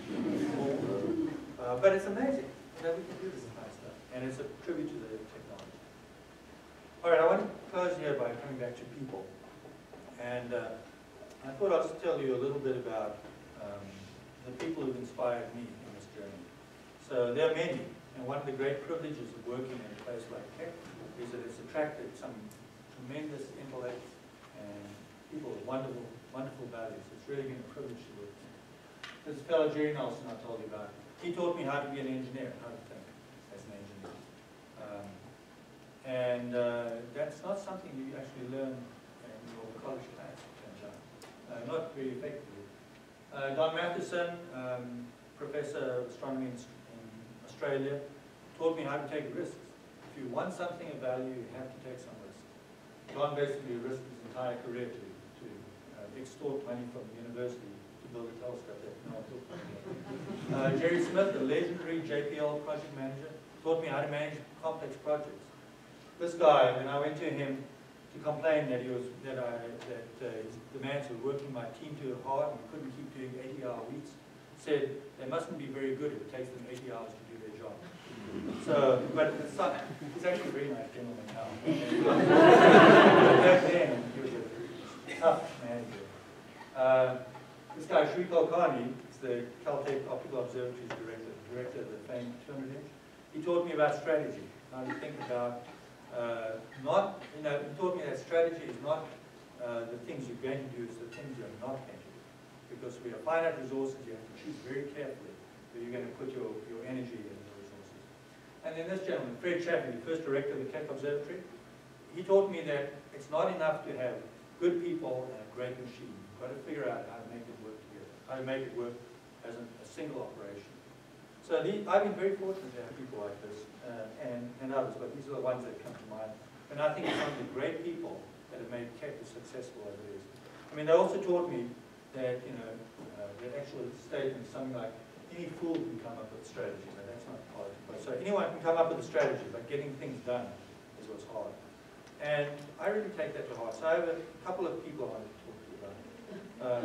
uh, but it's amazing that we can do this kind of stuff, and it's a tribute to the technology. All right, I want to close here by coming back to people, and uh, I thought I'll just tell you a little bit about um, the people who've inspired me in this journey. So there are many, and one of the great privileges of working in a place like Keck is that it's attracted some tremendous intellect and people with wonderful wonderful values. It's really been a privilege to work with. This fellow Jerry Nelson I told you about, he taught me how to be an engineer, how to think as an engineer. Um, and uh, that's not something you actually learn in your college class, it turns out. Uh, not very effectively. Uh, Don Matheson, um, professor of astronomy in, in Australia, taught me how to take risks. If you want something of value, you have to take some risks. Don basically risked his entire career to extort money from the university to build a telescope that no one took. Uh, Jerry Smith, the legendary J P L project manager, taught me how to manage complex projects. This guy, when I went to him to complain that he was that I that uh, his demands were working my team too hard and we couldn't keep doing eighty hour weeks, said they mustn't be very good if it takes them eighty hours to do their job. So, but it's not, he's actually a very nice gentleman now. Back then, he was a tough manager. Uh, this guy, Sri Kulkarni, the Caltech Optical Observatory's director, director of the famed two hundred inch. He taught me about strategy, how to think about, uh, not, you know, he taught me that strategy is not uh, the things you're going to do, it's the things you're not going to do. Because we have finite resources, you have to choose very carefully where you're going to put your, your energy and your resources. And then this gentleman, Fred Chaffee, the first director of the Keck Observatory, he taught me that it's not enough to have good people and a great machine. You've got to figure out how to make it work together, how to make it work as a, a single operation. So these, I've been very fortunate to have people like this uh, and, and others, but these are the ones that come to mind. And I think it's some of the great people that have made Keck as successful as it is. I mean, they also taught me that, you know, uh, the actual statement is something like, any fool can come up with a strategy, but that's not hard. So anyone can come up with a strategy, but getting things done is what's hard. And I really take that to heart. So I have a couple of people I want to talk to you about. Uh,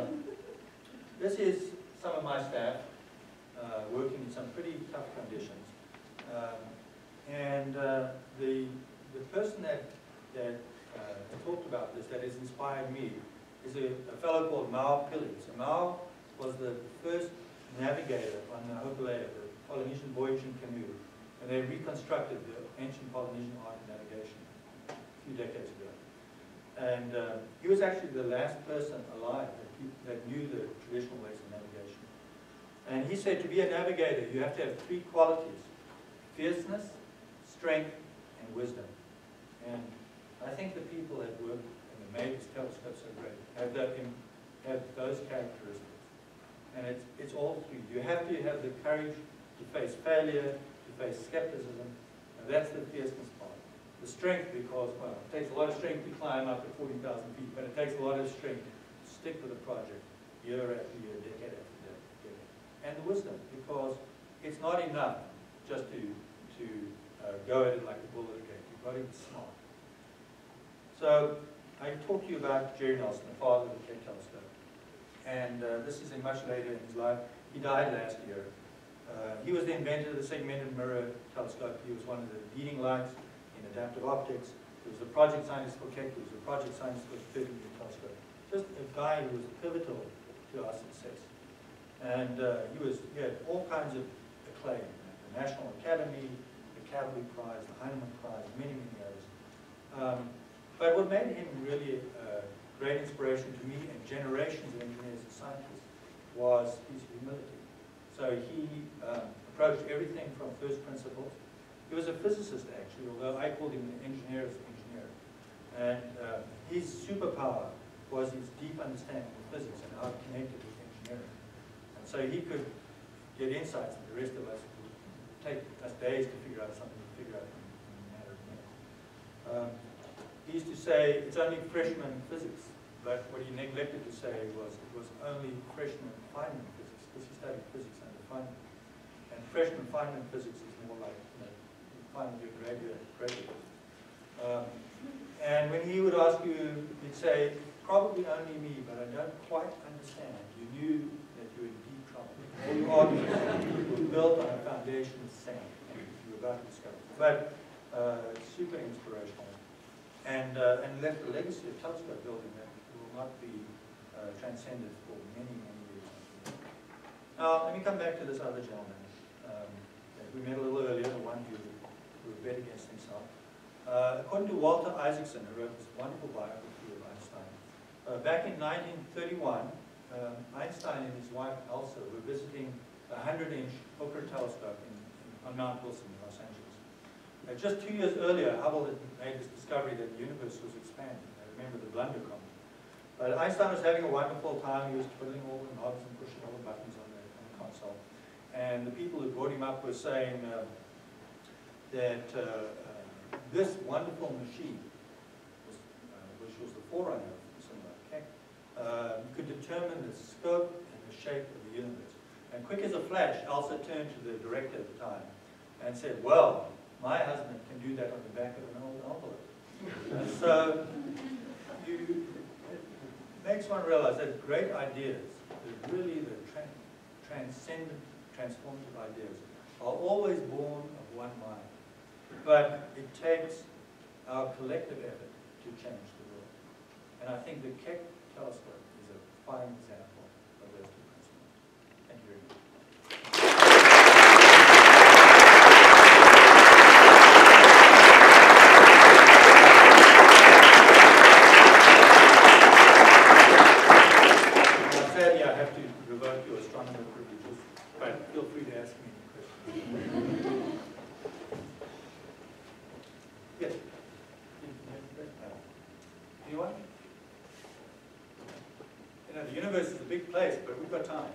this is some of my staff. Uh, working in some pretty tough conditions. Um, and uh, the, the person that, that uh, talked about this, that has inspired me, is a, a fellow called Mao Pili. So Mao was the first navigator on the Hokulea, the Polynesian voyaging canoe, and they reconstructed the ancient Polynesian art of navigation a few decades ago. And uh, he was actually the last person alive that, he, that knew the traditional ways of navigation. And he said to be a navigator, you have to have three qualities: fierceness, strength, and wisdom. And I think the people that work and that made this telescope so great have, that in, have those characteristics. And it's, it's all three. You have to have the courage to face failure, to face skepticism. And that's the fierceness part. The strength, because, well, it takes a lot of strength to climb up to fourteen thousand feet, but it takes a lot of strength to stick with a project year after year, decade after decade. And the wisdom, because it's not enough just to, to uh, go at it like a bull at a gate. You've got to be smart. So I talked to you about Jerry Nelson, the father of the Keck telescope. And uh, this is much later in his life. He died last year. Uh, he was the inventor of the segmented mirror telescope. He was one of the leading lights in adaptive optics. He was the project scientist for Keck. He was the project scientist for the thirty meter telescope. Just a guy who was pivotal to our success. And uh, he was he had all kinds of acclaim: the National Academy, the Cavalry Prize, the Heinemann Prize, many, many others. Um, but what made him really a great inspiration to me and generations of engineers and scientists was his humility. So he um, approached everything from first principles. He was a physicist, actually, although I called him an engineer's engineer. And uh, his superpower was his deep understanding of physics and how it connected with engineering. So he could get insights that the rest of us would take us days to figure out something to figure out in, in a matter of minutes. Um, he used to say it's only freshman physics, but what he neglected to say was it was only freshman Feynman physics, because he studied physics under Feynman. And freshman Feynman physics is more like, you know, Feynman your graduate, graduate. Um, and when he would ask you, he'd say, probably only me, but I don't quite understand. You knew that you were in deep trouble. All your arguments were built on a foundation of sand, and you were about to discover. But uh, super inspirational. And, uh, and left a legacy of telescope building that will not be uh, transcended for many, many years. Now, let me come back to this other gentleman um, that we met a little earlier, the one who, who bet against himself. Uh, according to Walter Isaacson, who wrote this wonderful biography of Einstein, uh, back in nineteen thirty-one, um, Einstein and his wife Elsa were visiting a hundred inch Hooker telescope in, in, on Mount Wilson in Los Angeles. Uh, just two years earlier, Hubble had made this discovery that the universe was expanding. I remember the blunder comment. But Einstein was having a wonderful time. He was twiddling all the knobs and pushing all the buttons on the, on the console. And the people who brought him up were saying uh, that uh, uh, this wonderful machine, was, uh, which was the forerunner of something like Keck, uh, could determine the scope and the shape of the universe. And quick as a flash, Elsa turned to the director at the time and said, well, my husband can do that on the back of an old envelope. And so you, it makes one realize that great ideas, that really the tra transcendent, transformative ideas, are always born of one mind. But it takes our collective effort to change the world. And I think the Keck telescope is a fine example of those two principles. Thank you. very much. Now, sadly, I have to revert to astronomer privileges, but feel free to ask me any questions. Yes? Anyone? You know, the universe is a big place, but we've got time.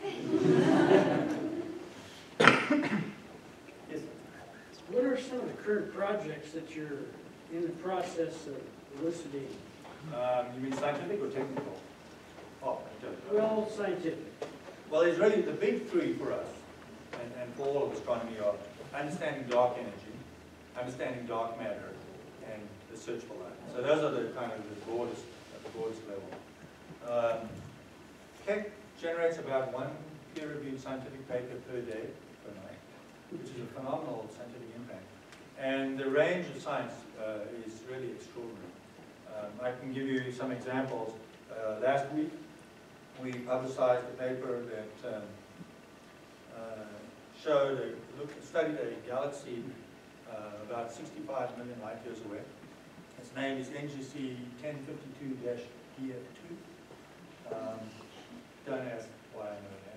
Yes? What are some of the current projects that you're in the process of elucidating? Um, you mean scientific or technical? Oh, I don't know. Well, scientific. Well, there's really the big three for us, and, and for all of astronomy are understanding dark energy, understanding dark matter, and the search for light. So those are the kind of the broadest, at the broadest level. Um, Keck generates about one peer-reviewed scientific paper per day, per night, which is a phenomenal scientific impact. And the range of science uh, is really extraordinary. Um, I can give you some examples. Uh, last week, we publicized a paper that um, uh, showed, a, looked, studied a galaxy uh, about sixty-five million light years away. Its name is N G C ten fifty-two dash D F two. Um, don't ask why I know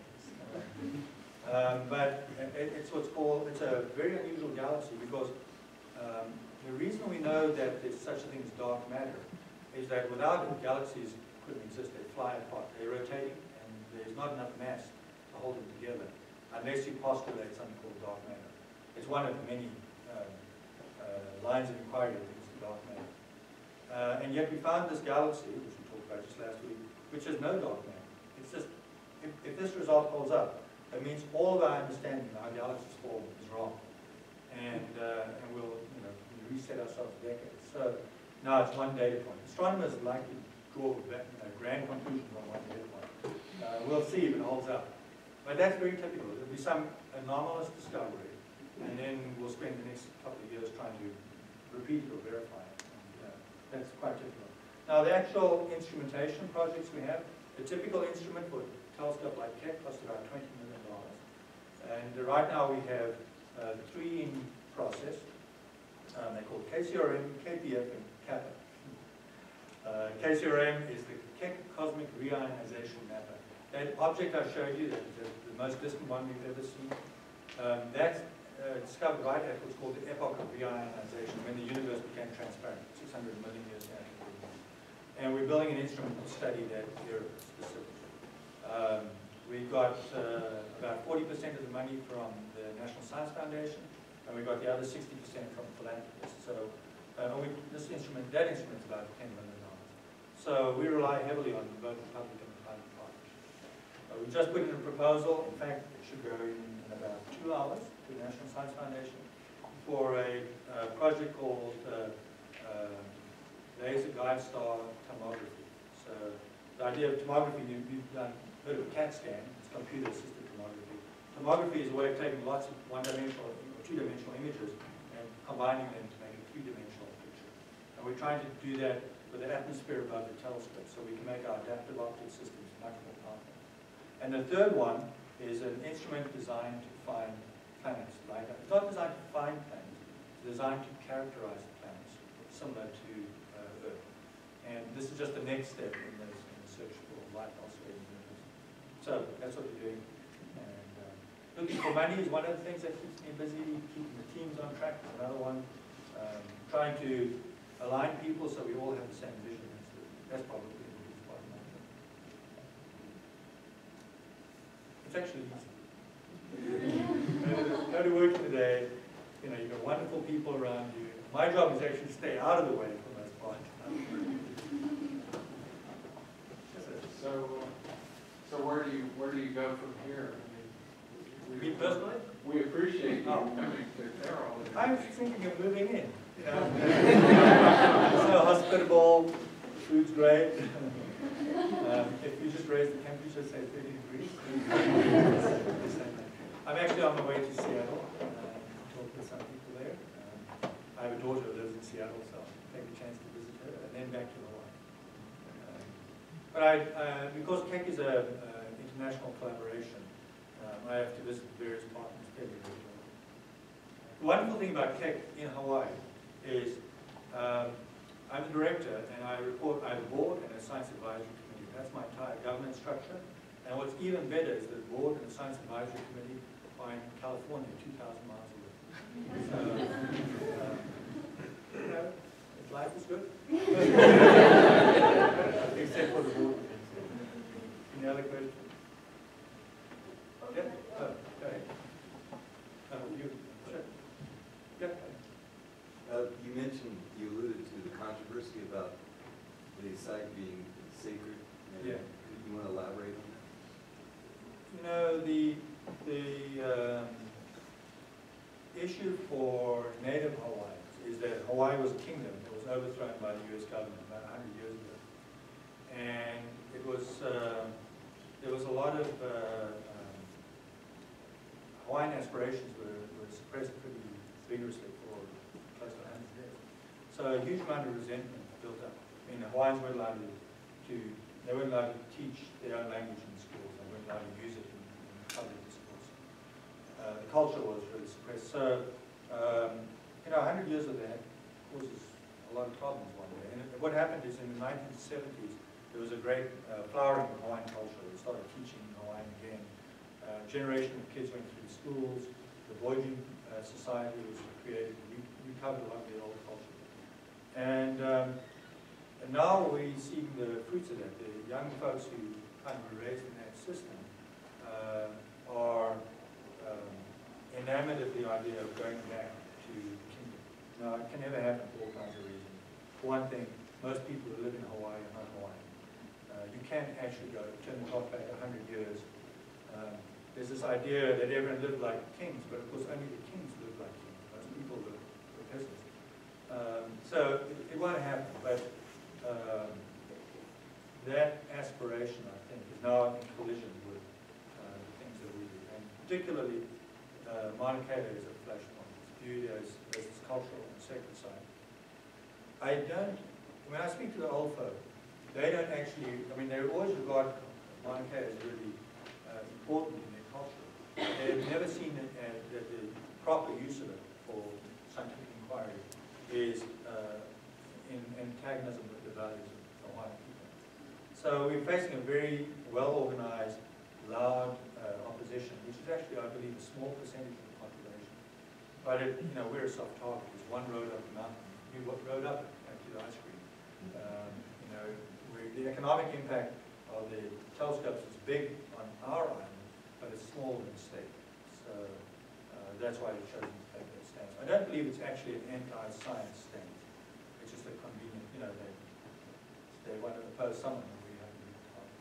that. Um, but it, it's what's called, it's a very unusual galaxy because um, the reason we know that there's such a thing as dark matter is that without it, galaxies couldn't exist. They fly apart. They're rotating, and there's not enough mass to hold them together unless you postulate something called dark matter. It's one of many um, uh, lines of inquiry into dark matter. Uh, and yet we found this galaxy, which we talked about just last week, which has no dark matter. It's just, if, if this result holds up, it means all of our understanding of how galaxies form is wrong. And, uh, and we'll you know, reset ourselves decades. So now it's one data point. Astronomers like to draw a grand conclusion from one data point. Uh, we'll see if it holds up. But that's very typical. There'll be some anomalous discovery, and then we'll spend the next couple of years trying to repeat it or verify it. And, uh, that's quite typical. Now, the actual instrumentation projects we have, the typical instrument for a telescope like Keck costs about twenty million dollars. And uh, right now we have uh, three in process. Um, they're called K C R M, K P F, and Kappa. Uh, K C R M is the Keck Cosmic Reionization Mapper. That object I showed you, that is the, the most distant one we've ever seen, um, that's uh, discovered right at what's called the epoch of reionization, when the universe became transparent, six hundred million years after the Big Bang. And we're building an instrument to study that era specifically. Um, we got uh, about forty percent of the money from the National Science Foundation, and we got the other sixty percent from philanthropists. So uh, we, this instrument, that instrument is about ten million dollars. So we rely heavily on both the public and the private partnership. Uh, we just put in a proposal. In fact, it should go in, in about two hours to the National Science Foundation for a uh, project called uh, uh, Laser Guide Star Tomography. So the idea of tomography, you, you've done, heard of a CAT scan, it's computer-assisted tomography. Tomography is a way of taking lots of one-dimensional or two-dimensional images and combining them to make a three-dimensional picture. And we're trying to do that with the atmosphere above the telescope, so we can make our adaptive optical systems much more powerful. And the third one is an instrument designed to find planets. Like that. It's not designed to find planets, it's designed to characterize the planets, similar to uh, Earth. And this is just the next step in, this, in the search for life elsewhere in the universe. So that's what we're doing. And uh, looking for money is one of the things that keeps me busy, keeping the teams on track is another one. Um, trying to align people so we all have the same vision. That's probably the biggest part of my job. It's actually easy. Go to work today, you know, you've got wonderful people around you. My job is actually to stay out of the way for the most part. So, uh, so where do you where do you go from here? I mean, we, Me personally? we appreciate you Oh. coming to Carroll. I was thinking of moving in. You know? So hospitable, the food's great. Um, if you just raise the temperature, say thirty degrees. I'm actually on my way to Seattle. Uh, talk with some people there. Um, I have a daughter who lives in Seattle, so I'll take a chance to visit her, and then back to Hawaii. Um, but I, uh, because Keck is an international collaboration, Um, I have to visit various partners fairly regularly. The wonderful thing about Keck in Hawaii is um, I'm the director, and I report, I have a board and a science advisory committee. That's my entire governance structure. And what's even better is that the board and the science advisory committee are in California, two thousand miles away. So, uh, you know, if life is good. Except for the board. Any other questions? Yeah? Oh, go ahead. Uh, you, sure. Yeah. Uh, you mentioned, you alluded to the controversy about the site being sacred. And Yeah. You want to elaborate on that? You know, the, the um, issue for native Hawaiians is that Hawaii was a kingdom that was overthrown by the U S government about a hundred years ago. And it was, uh, there was a lot of uh, um, Hawaiian aspirations were, were suppressed pretty vigorously for close to a hundred years. So a huge amount of resentment built up. I mean, the Hawaiians weren't allowed to, to they weren't allowed to teach their own language in schools. They weren't allowed to use it in, in public schools. Uh, the culture was really suppressed. So, um, you know, a hundred years of that causes a lot of problems one day. And what happened is in the nineteen seventies, there was a great uh, flowering of Hawaiian culture. They started teaching Hawaiian again. Uh, a generation of kids went through the schools. The Voyaging uh, Society was created. We recovered a lot of the old culture. And, um, and now we're seeing the fruits of that. The young folks who kind of were raised in that system uh, are um, enamored of the idea of going back to the kingdom. Now, it can never happen for all kinds of reasons. For one thing, most people who live in Hawaii are not Hawaiian. Uh, you can't actually go turn the clock back a hundred years. Um, there's this idea that everyone lived like kings, but of course only the kings lived like kings. Most people were, were peasants. Um, so it, it won't happen, but um, that aspiration, I think, is now in collision with uh, the things that we do. And particularly, uh, Mauna Kea is a flashpoint. It's viewed as, as this cultural and sacred site. I don't, when I speak to the old folk, they don't actually, I mean, they always regard Mauna Kea as really uh, important in their culture. They've never seen it as, that the proper use of it for scientific inquiry is uh, in antagonism with the values of the Hawaiian people. So we're facing a very well-organized, loud uh, opposition, which is actually, I believe, a small percentage of the population. But it, you know, we're a soft target. There's one road up the mountain. We rode up it to the ice cream. Um, you know, we're, the economic impact of the telescopes is big on our island, but it's small in the state. So uh, that's why we've chosen to take that stance. I don't believe it's actually an anti-science stance. It's just a convenient, you know, they, they want to oppose someone and we have to be target.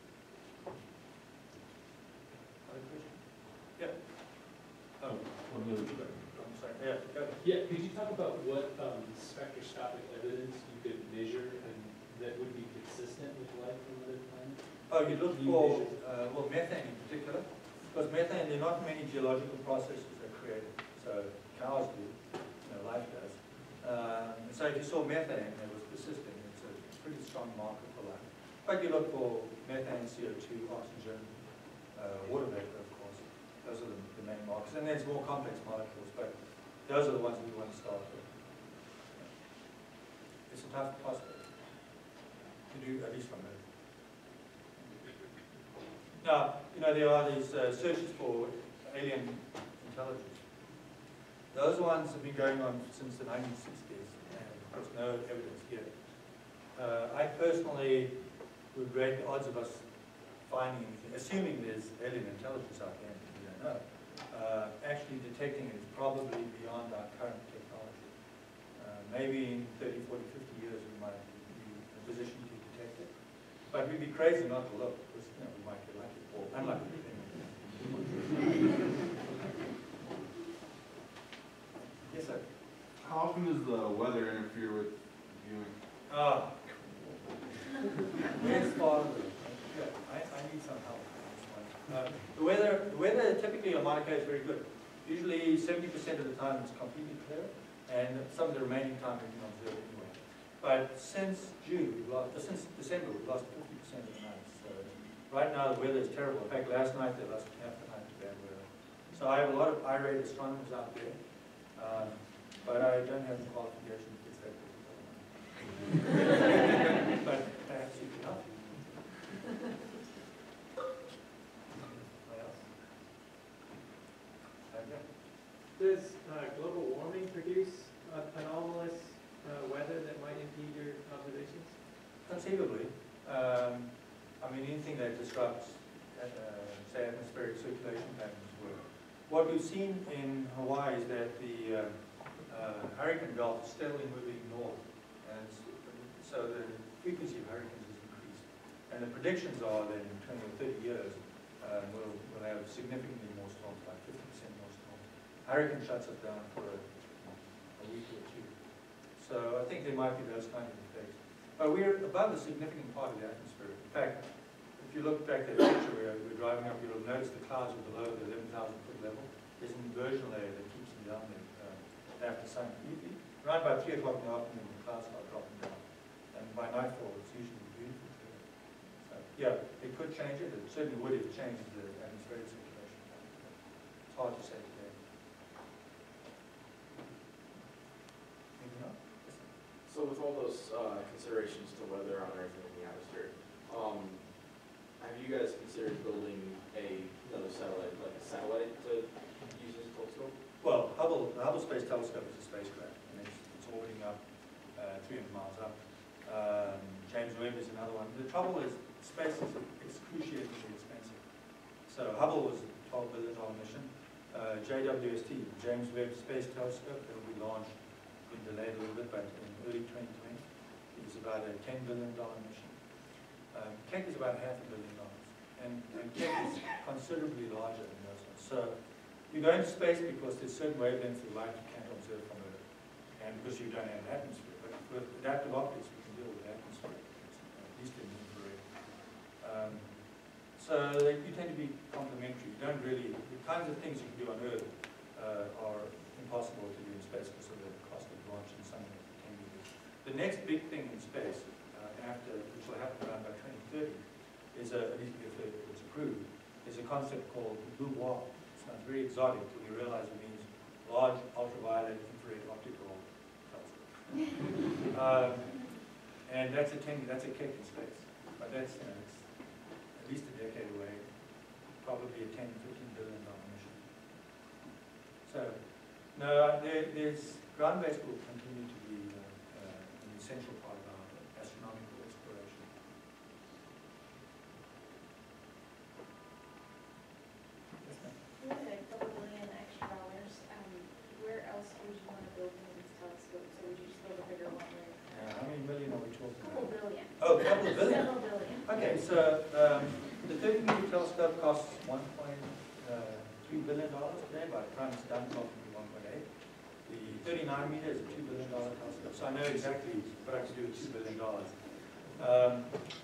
Other question? Yeah. Oh, I'm sorry. Yeah, go ahead. Yeah, could you talk about what um, spectroscopic evidence you could measure and that would be consistent with life on other planets? Oh, you look for, uh, well, methane in particular, because methane, there are not many geological processes that create it. So cows do, you know, life does. Um, so if you saw methane that was persisting, it's a pretty strong marker for life. But you look for methane, C O two, oxygen, uh, water vapor, of course. Those are the, the main markers. And there's more complex molecules, but those are the ones we want to start with. It's a tough prospect to do, at least from Earth. Now, you know, there are these uh, searches for alien intelligence. Those ones have been going on since the nineteen sixties, and of course no evidence yet. Uh, I personally would rate the odds of us finding anything, assuming there's alien intelligence out there, we don't know, uh, actually detecting it is probably beyond our current technology. Uh, maybe in thirty, forty, fifty years we might be in a position to detect it. But we'd be crazy not to look, because you know, we might get lucky or unlucky. Yes, sir. How often does the weather interfere with viewing? Ah. Yes, Father. Yeah, I, I need some help on this one. Uh, the weather, the weather typically on Mauna Kea is very good. Usually seventy percent of the time it's completely clear, and some of the remaining time we can observe anyway. But since June, we've lost, uh, since December, we've lost fifty percent of the night. So right now the weather is terrible. In fact, last night they lost half the night. band weather. So I have a lot of irate astronomers out there, um, but I don't have the qualification to fix that particular one. But perhaps you can help. What else? Okay. Does uh, global warming produce uh, anomalous uh, weather that might impede your observations? Conceivably. Um, I mean, anything that disrupts, uh, say, atmospheric circulation patterns work. What we've seen in Hawaii is that the uh, uh, hurricane belt is steadily moving north, and so the frequency of hurricanes has increased. And the predictions are that in twenty or thirty years, uh, we'll, we'll have significantly more storms, like fifty percent more storms. Hurricane shuts us down for a, a week or two. So I think there might be those kind of effects. But we're above a significant part of the atmosphere. In fact, if you look back at the picture where we're driving up, you'll notice the clouds are below the eleven thousand foot level. There's an inversion layer that keeps them down there uh, after sun. Around about three o'clock in the afternoon, the clouds start dropping down. And by nightfall, it's usually beautiful. So, yeah, it could change it. It certainly would if it changes the atmospheric circulation. It's hard to say today. Anything else? So with all those uh, considerations to weather on Earth and in the atmosphere, um, have you guys considered building a another satellite, like a satellite to use as a telescope? Well, Hubble, the Hubble Space Telescope is a spacecraft, and it's, it's orbiting up uh, three hundred miles up. Um, James Webb is another one. The trouble is, space is excruciatingly expensive. So Hubble was a twelve billion dollar mission. Uh, J W S T, James Webb Space Telescope, that will be launched, been delayed a little bit, but in early twenty twenty, is about a ten billion dollar mission. Um, Keck is about half a billion dollars, and, and Keck is considerably larger than those ones. So you go into space because there's certain wavelengths of light you can't observe from Earth, and because you don't have an atmosphere. But with adaptive optics, we can deal with the atmosphere, at least in the infrared. Um, so they you tend to be complementary. You don't really, the kinds of things you can do on Earth uh, are impossible to do in space because of the cost of launching something at ten meters. The next big thing in space, uh, after, which will happen around by twenty thirty, is a, at least if it's approved, is a concept called blue wall. Sounds very exotic until you realize it means large ultraviolet infrared optical telescope. um, and that's a ten, that's a Keck in space, but that's you know, it's at least a decade away, probably a ten, fifteen billion dollar mission. So, no, there, there's ground-based will continue to be uh, uh, an essential part of our astronomical exploration. Yes, ma'am. With a couple billion extra dollars, um, where else would you want to build one of these telescopes? Or would you just build a bigger one? Or Uh, how many million are we talking a couple about? billion. Oh, a couple of billion. Several billion. Okay, so um, the thirty meter telescope costs one point three billion dollars today. By the time it's done, it's probably one point eight. The thirty-nine meter is a two billion dollar telescope, so I know exactly what I can do with two billion dollars. Um,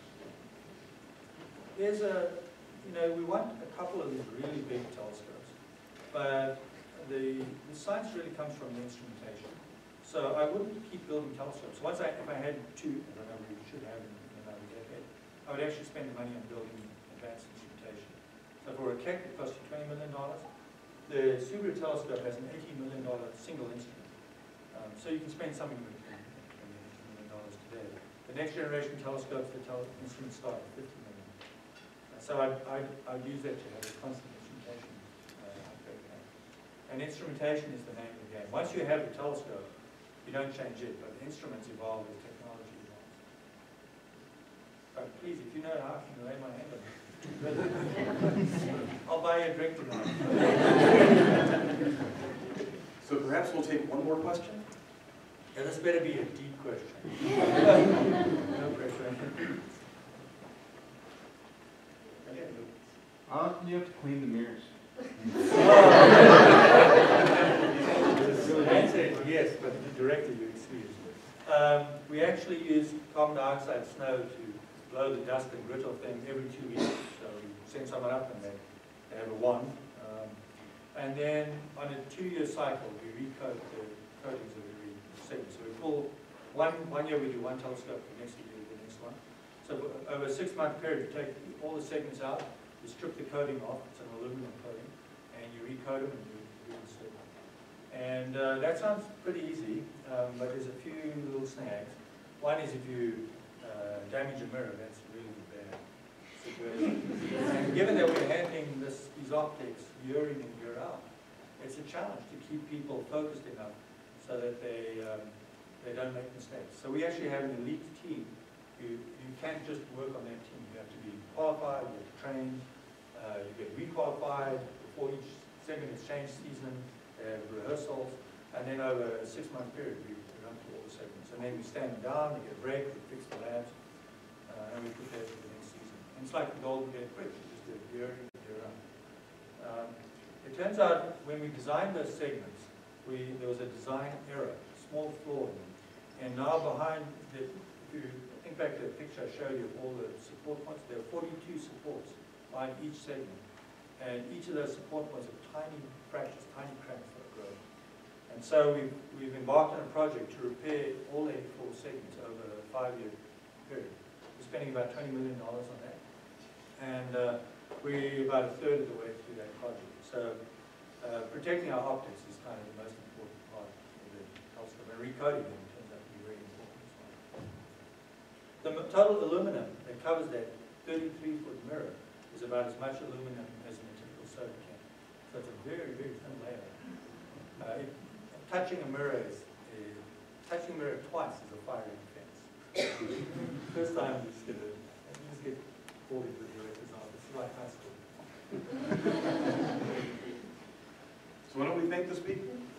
there's a, you know, we want a couple of these really big telescopes, but the, the science really comes from the instrumentation. So I wouldn't keep building telescopes. Once I, if I had two, as I know we should have in, in another decade, I would actually spend the money on building advanced instrumentation. So for a Keck, it costs you twenty million dollars. The Subaru telescope has an eighteen million dollar single instrument. Um, so you can spend something like twenty million dollars today. The next generation telescopes, the tel instruments start at fifty million dollars. So I'd, I'd, I'd use that to have a constant instrumentation uh, upgrade plan. And instrumentation is the name of the game. Once you have a telescope, you don't change it, but the instruments evolve as technology evolves. But please, if you know how, you can lay my hand on it. I'll buy you a drink tonight. So perhaps we'll take one more question. Yeah, this better be a deep question. No pressure. Okay. How often do you have to clean the mirrors? The answer is yes, but directly you excuse. Um, we actually use carbon dioxide snow to blow the dust and grit off them every two weeks. So we send someone up and they, they have a wand. Um, and then on a two-year cycle, we recoat the coatings of every segment. So we pull, one, one year we do one telescope, the next year we do the next one. So over a six-month period, we take all the segments out, we strip the coating off, it's an aluminum coating, recode them and re- reinsert them. And uh, that sounds pretty easy, um, but there's a few little snags. One is if you uh, damage a mirror, that's really bad situation. And given that we're handling this, these optics year in and year out, it's a challenge to keep people focused enough so that they um, they don't make mistakes. So we actually have an elite team. You, you can't just work on that team. You have to be qualified, you have to train, uh, you get requalified before each segment exchange season, they have rehearsals, and then over a six-month period we run through all the segments. And then we stand them down, we get a break, we fix the labs, uh, and we prepare for the next season. And it's like the Golden Gate Bridge, you just do it year in and year out. Um, it turns out when we designed those segments, we, there was a design error, a small flaw in them. And now behind, the, if you think back to the picture I showed you of all the support points, there are forty-two supports behind each segment. And each of those support points are tiny fractures, tiny cracks that grow. And so we've, we've embarked on a project to repair all eighty-four segments over a five-year period. We're spending about twenty million dollars on that. And uh, we're about a third of the way through that project. So uh, protecting our optics is kind of the most important part of the telescope. And recoding them turns out to be very important as well. The total aluminum that covers that thirty-three foot mirror is about as much aluminum as in a typical soda can. So it's a very, very thin layer. Uh, it, touching a mirror is, is, touching a mirror twice is a firing offense. First time you just get a, you just get forty with your records off. It's like high school. So why don't we thank the speaker?